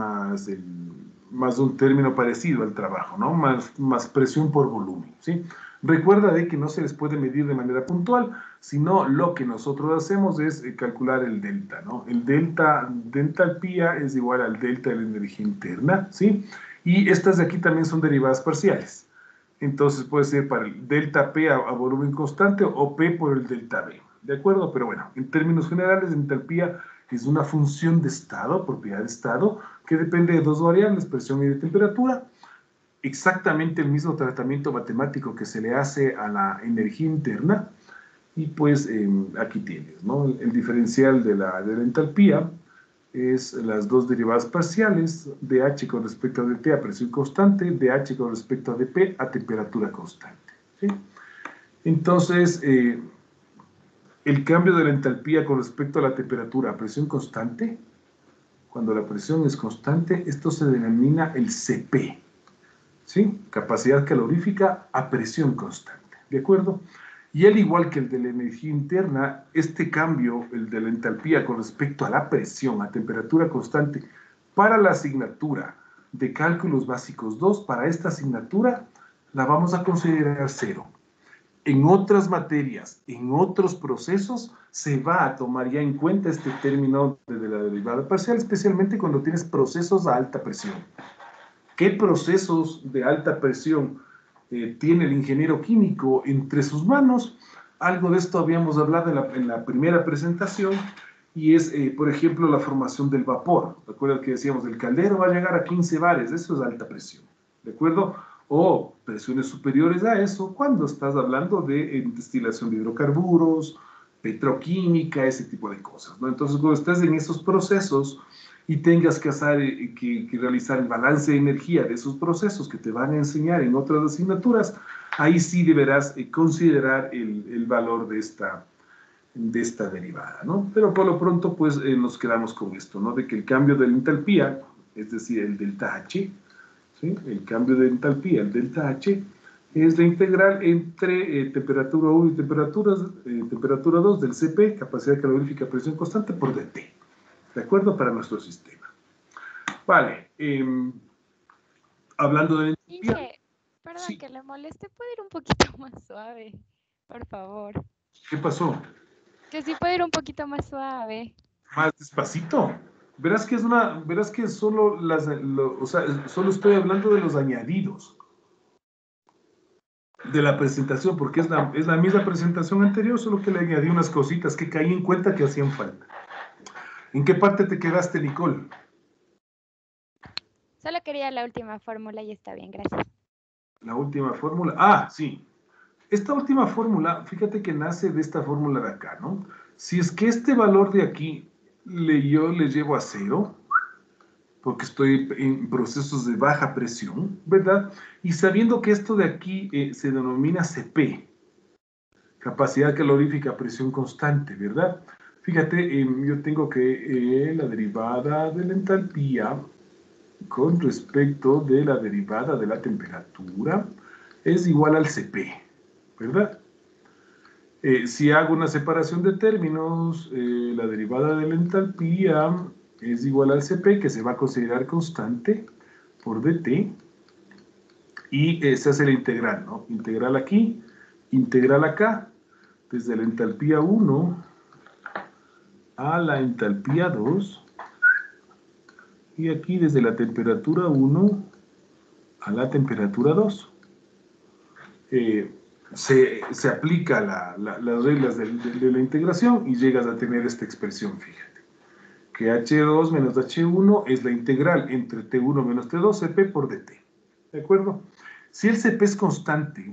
un término parecido al trabajo, ¿no? Más presión por volumen, ¿sí? Recuerda de que no se les puede medir de manera puntual, sino lo que nosotros hacemos es calcular el delta, ¿no? El delta de entalpía es igual al delta de la energía interna, ¿sí? Y estas de aquí también son derivadas parciales. Entonces puede ser para el delta P a volumen constante o P por el delta V, ¿de acuerdo? Pero bueno, en términos generales, entalpía es una función de estado, propiedad de estado, que depende de dos variables, presión y de temperatura. Exactamente el mismo tratamiento matemático que se le hace a la energía interna. Y pues aquí tienes, ¿no? El diferencial de la entalpía es las dos derivadas parciales de H con respecto a dt a presión constante, de H con respecto a dP a temperatura constante, ¿sí? Entonces, el cambio de la entalpía con respecto a la temperatura a presión constante, cuando la presión es constante, esto se denomina el CP, ¿sí? Capacidad calorífica a presión constante, ¿de acuerdo? Y al igual que el de la energía interna, este cambio, el de la entalpía con respecto a la presión a temperatura constante, para la asignatura de cálculos básicos 2, para esta asignatura, la vamos a considerar 0. en otras materias, en otros procesos, se va a tomar ya en cuenta este término de la derivada parcial, especialmente cuando tienes procesos a alta presión. ¿Qué procesos de alta presión tiene el ingeniero químico entre sus manos? Algo de esto habíamos hablado en la primera presentación, y es, por ejemplo, la formación del vapor. ¿Recuerdan que decíamos, el caldero va a llegar a 15 bares? Eso es alta presión, ¿de acuerdo? O presiones superiores a eso, cuando estás hablando de destilación de hidrocarburos, petroquímica, ese tipo de cosas, ¿no? Entonces, cuando estés en esos procesos y tengas que realizar el balance de energía de esos procesos que te van a enseñar en otras asignaturas, ahí sí deberás considerar el valor de esta derivada, ¿no? Pero por lo pronto, pues, nos quedamos con esto, ¿no? De que el cambio de la entalpía, es decir, el delta H, ¿sí? El cambio de entalpía, el delta H, es la integral entre temperatura 1 y temperatura 2 del CP, capacidad calorífica a presión constante, por dT. ¿De acuerdo? Para nuestro sistema. Vale. Hablando de entalpía. Inge, perdón Sí. que le moleste, ¿puede ir un poquito más suave? Por favor. ¿Qué pasó? Que sí puede ir un poquito más suave. Más despacito. Verás que solo o sea, solo estoy hablando de los añadidos de la presentación, porque es la misma presentación anterior, solo que le añadí unas cositas que caí en cuenta que hacían falta. ¿En qué parte te quedaste, Nicole? Solo quería la última fórmula y está bien, gracias. La última fórmula. Ah, sí. Esta última fórmula, fíjate que nace de esta fórmula de acá, ¿no? Si es que este valor de aquí yo le llevo a 0, porque estoy en procesos de baja presión, ¿verdad? Y sabiendo que esto de aquí se denomina CP, capacidad calorífica a presión constante, ¿verdad? Fíjate, yo tengo que la derivada de la entalpía con respecto de la derivada de la temperatura es igual al CP, ¿verdad? Si hago una separación de términos, la derivada de la entalpía es igual al CP, que se va a considerar constante por dt, y se hace la integral, ¿no? Integral aquí, integral acá, desde la entalpía 1 a la entalpía 2, y aquí desde la temperatura 1 a la temperatura 2. Se aplica las reglas de la integración y llegas a tener esta expresión, fíjate, que H2 menos H1 es la integral entre T1 menos T2 CP por dt, ¿de acuerdo? Si el CP es constante,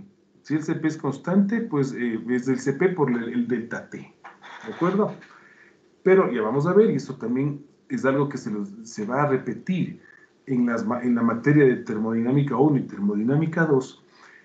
pues es el CP por el delta T, ¿de acuerdo? Pero ya vamos a ver, y esto también es algo que se va a repetir en la materia de termodinámica 1 y termodinámica 2,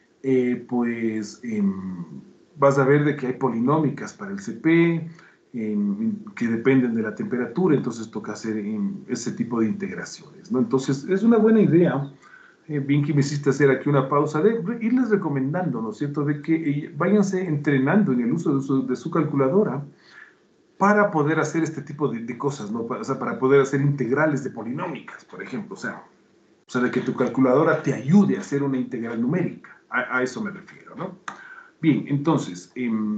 pues vas a ver de que hay polinómicas para el CP, que dependen de la temperatura, entonces toca hacer ese tipo de integraciones, ¿no? Entonces, es una buena idea, bien que me hiciste hacer aquí una pausa, de irles recomendando, ¿no es cierto?, de que váyanse entrenando en el uso de su calculadora para poder hacer este tipo de cosas, ¿no? O sea, para poder hacer integrales de polinómicas, por ejemplo, o sea, de que tu calculadora te ayude a hacer una integral numérica. A eso me refiero, ¿no? Bien, entonces,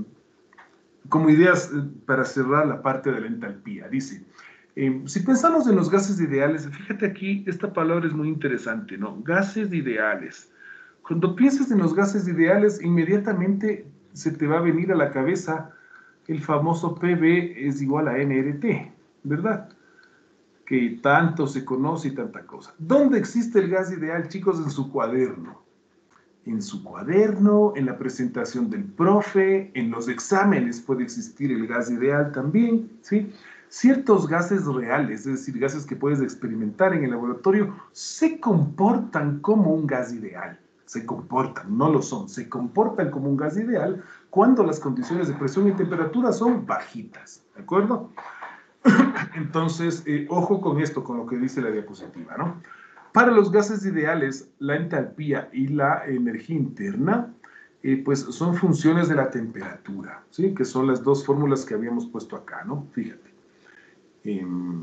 como ideas para cerrar la parte de la entalpía, dice, si pensamos en los gases ideales, fíjate aquí, esta palabra es muy interesante, ¿no? Gases ideales. Cuando piensas en los gases ideales, inmediatamente se te va a venir a la cabeza el famoso PV es igual a nRT, ¿verdad? Que tanto se conoce y tanta cosa. ¿Dónde existe el gas ideal, chicos? En su cuaderno. En su cuaderno, en la presentación del profe, en los exámenes puede existir el gas ideal también, ¿sí? Ciertos gases reales, es decir, gases que puedes experimentar en el laboratorio, se comportan como un gas ideal. Se comportan, no lo son, se comportan como un gas ideal cuando las condiciones de presión y temperatura son bajitas, ¿de acuerdo? Entonces, ojo con esto, con lo que dice la diapositiva, ¿no? Para los gases ideales, la entalpía y la energía interna, pues son funciones de la temperatura, ¿sí? Que son las dos fórmulas que habíamos puesto acá, ¿no? Fíjate.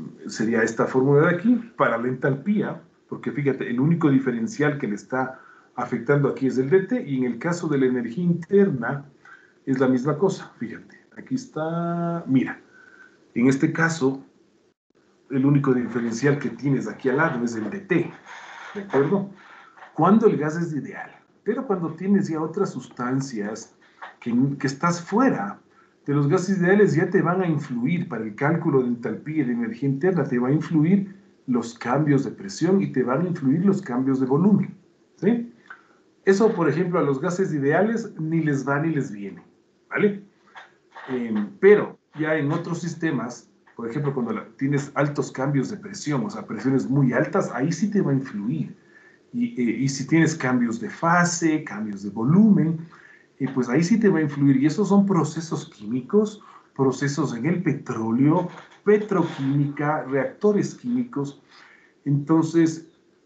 Sería esta fórmula de aquí, para la entalpía, porque fíjate, el único diferencial que le está afectando aquí es el DT, y en el caso de la energía interna es la misma cosa, fíjate, aquí está, mira, en este caso, el único diferencial que tienes aquí al lado es el DT, ¿de acuerdo? Cuando el gas es ideal, pero cuando tienes ya otras sustancias que estás fuera de los gases ideales, ya te van a influir para el cálculo de entalpía y de energía interna, te va a influir los cambios de presión y te van a influir los cambios de volumen, ¿sí? Eso, por ejemplo, a los gases ideales ni les va ni les viene, ¿vale? Pero ya en otros sistemas, por ejemplo, cuando tienes altos cambios de presión, o sea, presiones muy altas, ahí sí te va a influir. Y si tienes cambios de fase, cambios de volumen, pues ahí sí te va a influir. Y esos son procesos químicos, procesos en el petróleo, petroquímica, reactores químicos. Entonces,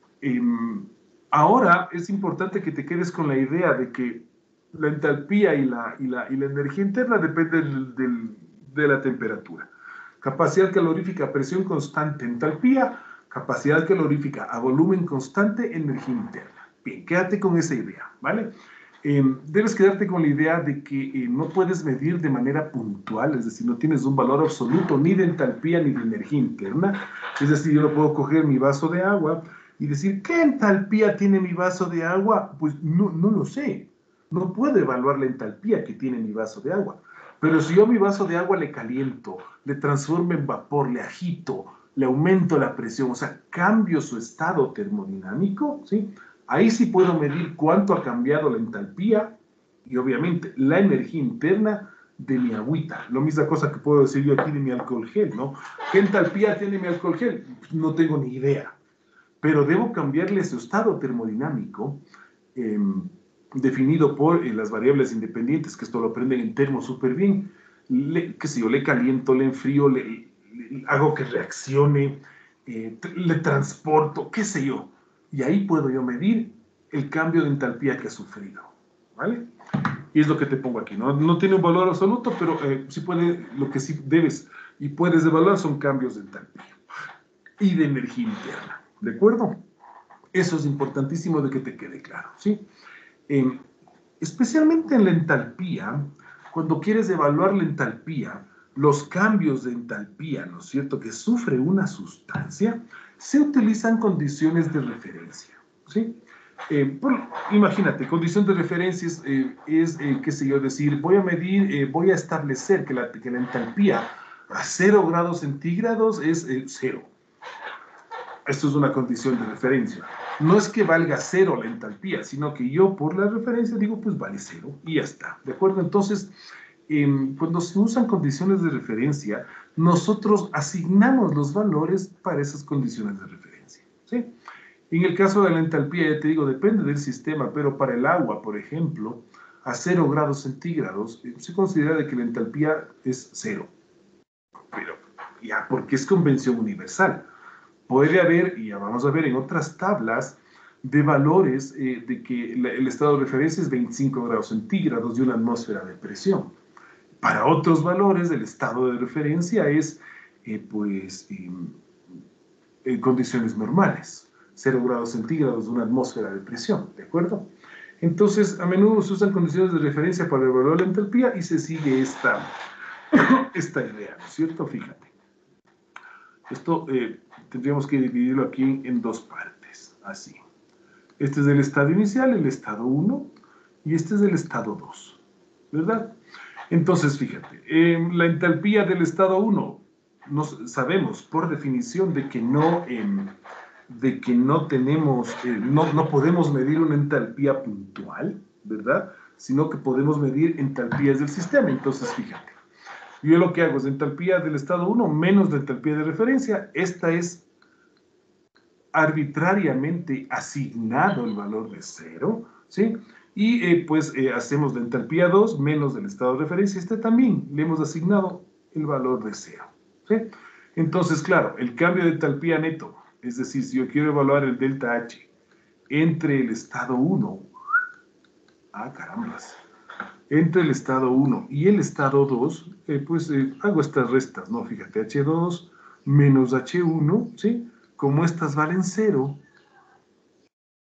ahora es importante que te quedes con la idea de que la entalpía y la energía interna dependen de la temperatura. Capacidad calorífica a presión constante, entalpía. Capacidad calorífica a volumen constante, energía interna. Bien, quédate con esa idea, ¿vale? Debes quedarte con la idea de que no puedes medir de manera puntual, es decir, no tienes un valor absoluto ni de entalpía ni de energía interna. Es decir, yo no puedo coger mi vaso de agua y decir, ¿qué entalpía tiene mi vaso de agua? Pues no lo sé. No puedo evaluar la entalpía que tiene mi vaso de agua. Pero si yo a mi vaso de agua le caliento, le transformo en vapor, le agito, le aumento la presión, o sea, cambio su estado termodinámico, ¿sí? Ahí sí puedo medir cuánto ha cambiado la entalpía y obviamente la energía interna de mi agüita. Lo misma cosa que puedo decir yo aquí de mi alcohol gel, ¿no? ¿Qué entalpía tiene mi alcohol gel? No tengo ni idea, pero debo cambiarle su estado termodinámico definido por las variables independientes, que esto lo aprenden en termo súper bien. Qué sé yo, le caliento, le enfrío, le hago que reaccione, le transporto, qué sé yo. Y ahí puedo yo medir el cambio de entalpía que ha sufrido, ¿vale? Y es lo que te pongo aquí, ¿no? No tiene un valor absoluto, pero sí puede, lo que sí debes y puedes evaluar son cambios de entalpía y de energía interna, ¿de acuerdo? Eso es importantísimo de que te quede claro, ¿sí? Especialmente en la entalpía, cuando quieres evaluar la entalpía, los cambios de entalpía, ¿no es cierto?, que sufre una sustancia, se utilizan condiciones de referencia, ¿sí? Imagínate, condición de referencia es qué sé yo, decir, voy a medir, voy a establecer que la entalpía a 0 grados centígrados es 0. Esto es una condición de referencia. No es que valga 0 la entalpía, sino que yo por la referencia digo, pues vale 0 y ya está, ¿de acuerdo? Entonces, cuando se usan condiciones de referencia, nosotros asignamos los valores para esas condiciones de referencia, ¿sí? En el caso de la entalpía, ya te digo, depende del sistema, pero para el agua, por ejemplo, a 0 grados centígrados, se considera de que la entalpía es 0. Pero ya, porque es convención universal. Puede haber, y ya vamos a ver en otras tablas, de valores de que el estado de referencia es 25 grados centígrados de una atmósfera de presión. Para otros valores, el estado de referencia es, en condiciones normales, 0 grados centígrados de una atmósfera de presión, ¿de acuerdo? Entonces, a menudo se usan condiciones de referencia para evaluar la entalpía y se sigue esta idea, ¿no es cierto? Fíjate. Esto tendríamos que dividirlo aquí en dos partes, así. Este es el estado inicial, el estado 1, y este es el estado 2, ¿verdad? Entonces, fíjate, la entalpía del estado 1, sabemos por definición de que no tenemos, no podemos medir una entalpía puntual, ¿verdad? Sino que podemos medir entalpías del sistema. Entonces, fíjate, yo lo que hago es entalpía del estado 1 menos la entalpía de referencia. Esta es arbitrariamente asignado el valor de 0, ¿sí? Y hacemos la entalpía 2 menos del estado de referencia. Este también le hemos asignado el valor de 0, ¿sí? Entonces, claro, el cambio de entalpía neto, es decir, si yo quiero evaluar el delta H entre el estado 1, carambas, entre el estado 1 y el estado 2, hago estas restas, ¿no? Fíjate, H2 menos H1, ¿sí? Como estas valen 0,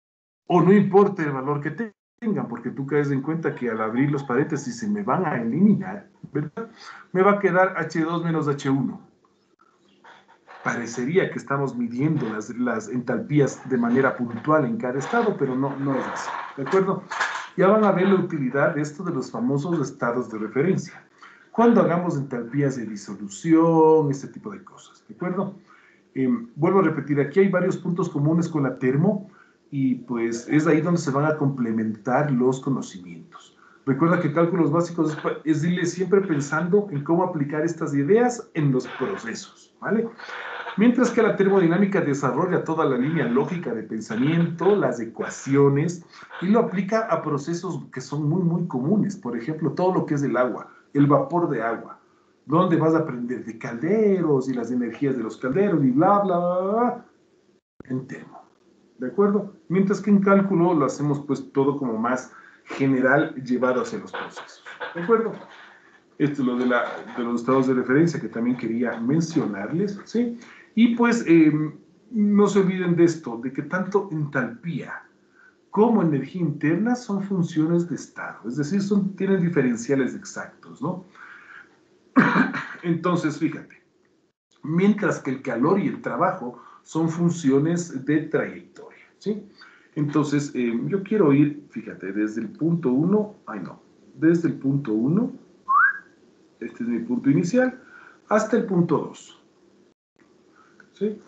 o no importa el valor que tengan, porque tú caes en cuenta que al abrir los paréntesis se me van a eliminar, ¿verdad? Me va a quedar H2 menos H1. Parecería que estamos midiendo las entalpías de manera puntual en cada estado, pero no es así, ¿de acuerdo? Ya van a ver la utilidad de esto de los famosos estados de referencia. Cuando hagamos entalpías de disolución, este tipo de cosas, ¿de acuerdo? Vuelvo a repetir, aquí hay varios puntos comunes con la termo y pues es ahí donde se van a complementar los conocimientos. Recuerda que cálculos básicos es irle siempre pensando en cómo aplicar estas ideas en los procesos, ¿vale? Mientras que la termodinámica desarrolla toda la línea lógica de pensamiento, las ecuaciones, y lo aplica a procesos que son muy comunes. Por ejemplo, todo lo que es el agua, el vapor de agua, donde vas a aprender de calderos y las energías de los calderos y bla, bla, bla, bla, en termo. ¿De acuerdo? Mientras que en cálculo lo hacemos pues todo como más general llevado hacia los procesos. ¿De acuerdo? Esto es lo de los estados de referencia que también quería mencionarles, ¿sí? Y pues no se olviden de esto, de que tanto entalpía como energía interna son funciones de estado, es decir, tienen diferenciales exactos, ¿no? Entonces, fíjate, mientras que el calor y el trabajo son funciones de trayectoria, ¿sí? Entonces, yo quiero ir, fíjate, desde el punto 1, desde el punto 1, este es mi punto inicial, hasta el punto 2, ¿sí?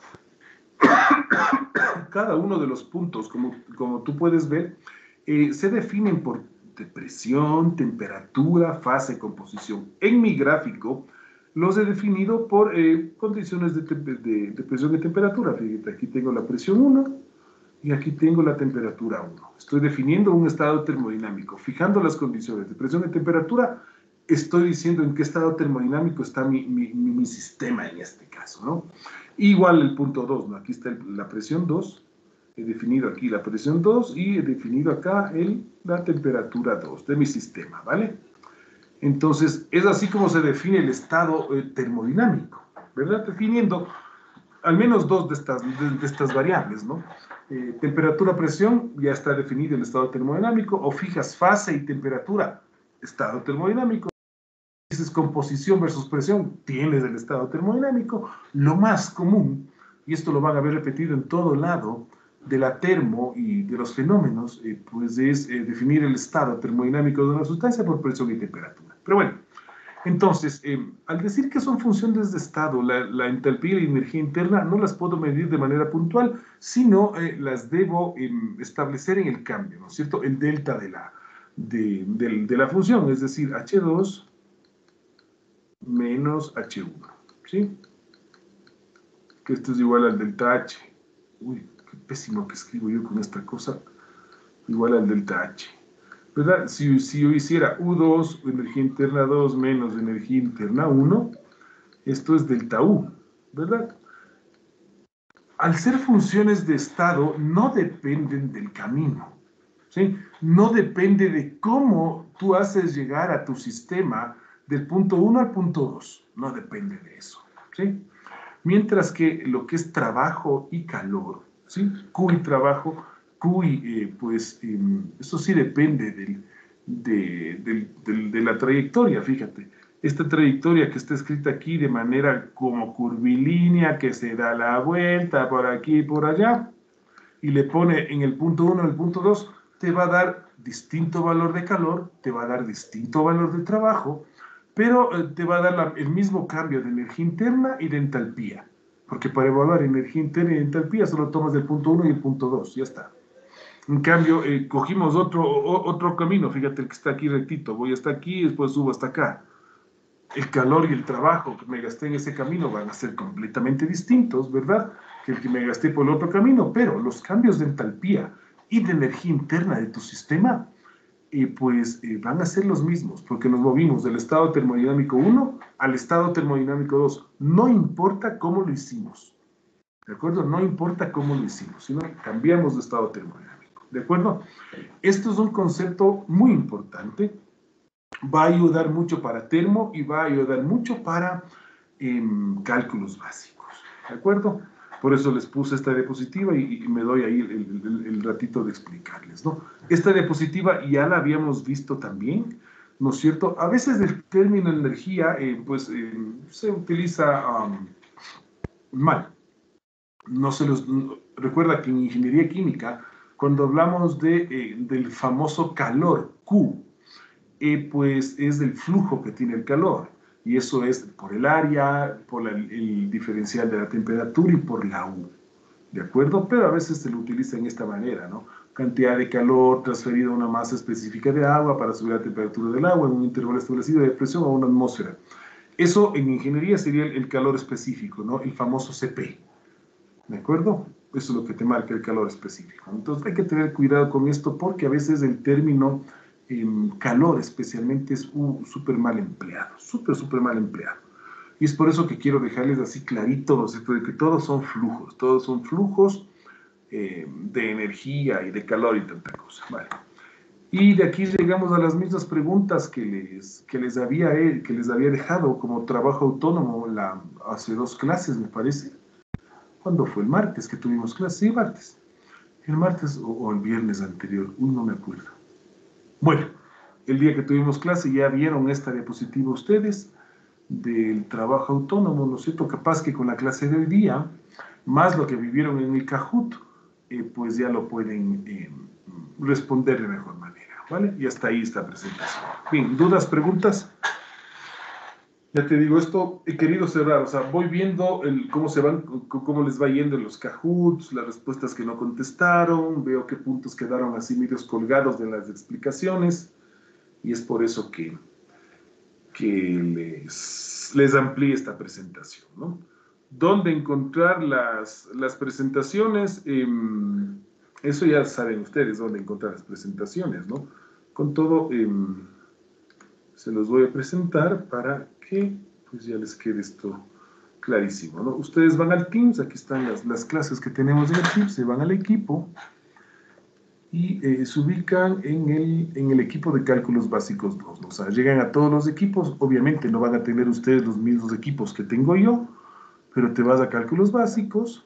Cada uno de los puntos, como tú puedes ver, se definen por presión, temperatura, fase, composición. En mi gráfico los he definido por condiciones de presión y temperatura. Fíjate, aquí tengo la presión 1 y aquí tengo la temperatura 1. Estoy definiendo un estado termodinámico. Fijando las condiciones de presión y temperatura, estoy diciendo en qué estado termodinámico está mi sistema en este caso, ¿no? Igual el punto 2, ¿no? Aquí está la presión 2, he definido aquí la presión 2 y he definido acá la temperatura 2 de mi sistema, ¿vale? Entonces, es así como se define el estado termodinámico, ¿verdad? Definiendo al menos dos de estas variables, ¿no? Temperatura, presión, ya está definido el estado termodinámico, o fijas fase y temperatura, estado termodinámico. Dices composición versus presión, tienes el estado termodinámico. Lo más común, y esto lo van a ver repetido en todo lado, de la termo y de los fenómenos, pues es definir el estado termodinámico de una sustancia por presión y temperatura. Pero bueno, entonces, al decir que son funciones de estado, la entalpía y la energía interna no las puedo medir de manera puntual, sino las debo establecer en el cambio, ¿no es cierto? El delta de la función, es decir, H2 menos H1, ¿sí? Que esto es igual al delta H. Uy, qué pésimo que escribo yo con esta cosa. Igual al delta H, ¿verdad? Si yo hiciera U2, energía interna 2, menos energía interna 1, esto es delta U, ¿verdad? Al ser funciones de estado, no dependen del camino, ¿sí? No depende de cómo tú haces llegar a tu sistema del punto 1 al punto 2, no depende de eso, ¿sí? Mientras que lo que es trabajo y calor, ¿sí? Q y trabajo, Q y, pues, eso sí depende de la trayectoria, fíjate. Esta trayectoria que está escrita aquí de manera como curvilínea, que se da la vuelta por aquí y por allá, y le pone en el punto 1, el punto 2, te va a dar distinto valor de calor, te va a dar distinto valor de trabajo, pero te va a dar el mismo cambio de energía interna y de entalpía, porque para evaluar energía interna y entalpía solo tomas el punto 1 y el punto 2, ya está. En cambio, cogimos otro camino, fíjate el que está aquí rectito, voy hasta aquí y después subo hasta acá. El calor y el trabajo que me gasté en ese camino van a ser completamente distintos, ¿verdad? Que el que me gasté por el otro camino, pero los cambios de entalpía y de energía interna de tu sistema van a ser los mismos, porque nos movimos del estado termodinámico 1 al estado termodinámico 2. No importa cómo lo hicimos, ¿de acuerdo? No importa cómo lo hicimos, sino cambiamos de estado termodinámico, ¿de acuerdo? Esto es un concepto muy importante, va a ayudar mucho para termo y va a ayudar mucho para cálculos básicos, ¿de acuerdo? Por eso les puse esta diapositiva y me doy ahí el ratito de explicarles, ¿no? Esta diapositiva ya la habíamos visto también, ¿no es cierto? A veces el término energía, se utiliza mal. No se los, recuerda que en ingeniería química, cuando hablamos del famoso calor, Q, pues es el flujo que tiene el calor. Y eso es por el área, por el diferencial de la temperatura y por la U. ¿De acuerdo? Pero a veces se lo utiliza en esta manera, ¿no? Cantidad de calor transferida a una masa específica de agua para subir la temperatura del agua en un intervalo establecido de presión a una atmósfera. Eso en ingeniería sería el calor específico, ¿no? El famoso CP. ¿De acuerdo? Eso es lo que te marca el calor específico. Entonces hay que tener cuidado con esto porque a veces el término calor especialmente es súper mal empleado, súper mal empleado. Y es por eso que quiero dejarles así clarito, ¿no es cierto?, de que todos son flujos de energía y de calor y tanta cosa, ¿vale? Y de aquí llegamos a las mismas preguntas que les había dejado como trabajo autónomo hace 2 clases, me parece. ¿Cuándo fue? El martes que tuvimos clase, sí, martes. El martes o el viernes anterior, no me acuerdo. Bueno, el día que tuvimos clase ya vieron esta diapositiva ustedes del trabajo autónomo, ¿no es cierto? Capaz que con la clase de hoy día, más lo que vivieron en el Kahoot, pues ya lo pueden responder de mejor manera, ¿vale? Y hasta ahí esta presentación. Bien, ¿dudas, preguntas? Ya te digo, esto he querido cerrar, o sea, voy viendo cómo les va yendo en los Kahoots, las respuestas que no contestaron, veo qué puntos quedaron así medios colgados de las explicaciones, y es por eso que les amplíe esta presentación, ¿no? ¿Dónde encontrar las presentaciones? Eso ya saben ustedes, dónde encontrar las presentaciones, ¿no? Con todo, se los voy a presentar para que pues ya les quede esto clarísimo, ¿no? Ustedes van al Teams, aquí están las clases que tenemos en el Teams, se van al equipo y se ubican en el equipo de cálculos básicos 2, ¿no? O sea, llegan a todos los equipos, obviamente no van a tener ustedes los mismos equipos que tengo yo, pero te vas a cálculos básicos,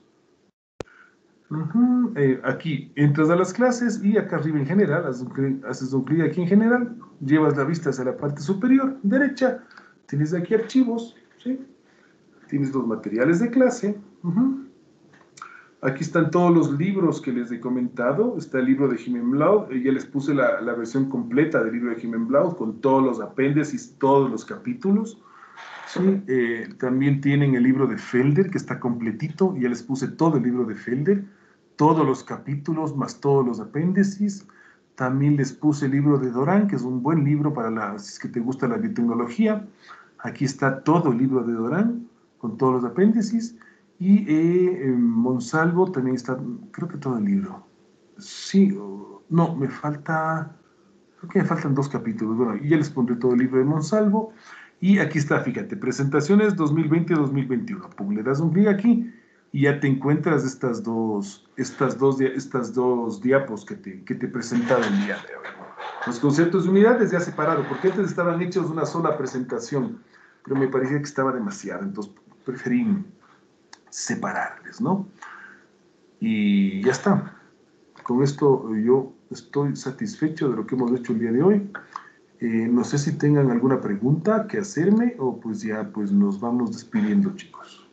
aquí entras a las clases y acá arriba en general, haces un clic aquí en general, llevas la vista hacia la parte superior derecha, tienes aquí archivos, ¿sí? Tienes los materiales de clase, aquí están todos los libros que les he comentado, está el libro de Himmelblau, ya les puse la versión completa del libro de Himmelblau con todos los apéndices, todos los capítulos. Sí, también tienen el libro de Felder, que está completito, ya les puse todo el libro de Felder, todos los capítulos, más todos los apéndices. También les puse el libro de Doran, que es un buen libro para si es que te gusta la biotecnología. Aquí está todo el libro de Doran, con todos los apéndices. Y Monsalvo también está, creo que todo el libro. Sí, no, creo que me faltan 2 capítulos. Bueno, y ya les pondré todo el libro de Monsalvo. Y aquí está, fíjate, presentaciones 2020-2021. Pum, le das un clic aquí y ya te encuentras estas dos diapos que te presentaron el día de hoy. Los conceptos de unidades ya separado, porque antes estaban hechos una sola presentación, pero me parecía que estaba demasiado, entonces preferí separarles, ¿no? Y ya está. Con esto yo estoy satisfecho de lo que hemos hecho el día de hoy. No sé si tengan alguna pregunta que hacerme o pues ya pues nos vamos despidiendo, chicos.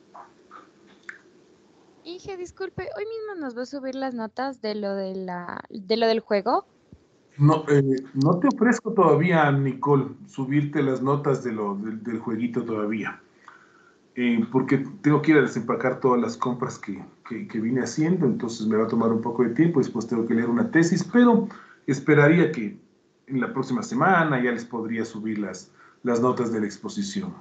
Inge, disculpe, hoy mismo nos va a subir las notas de lo del juego. No, no te ofrezco todavía, Nicole, subirte las notas del jueguito todavía. Porque tengo que ir a desempacar todas las compras que vine haciendo, entonces me va a tomar un poco de tiempo, después tengo que leer una tesis, pero esperaría que en la próxima semana ya les podría subir las notas de la exposición.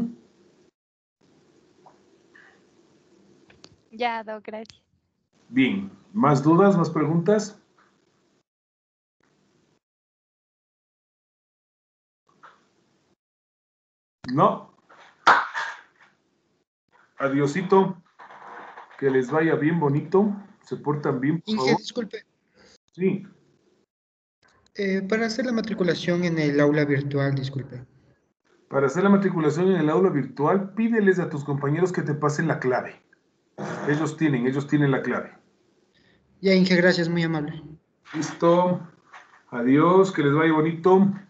Ya, Doc, gracias. Bien, ¿más dudas, más preguntas? ¿No? Adiosito, que les vaya bien bonito, se portan bien, por Inge, favor. disculpe. Sí. Para hacer la matriculación en el aula virtual, disculpe. Para hacer la matriculación en el aula virtual, pídeles a tus compañeros que te pasen la clave. Ellos tienen la clave. Ya, Inge, gracias, muy amable. Listo. Adiós, que les vaya bonito.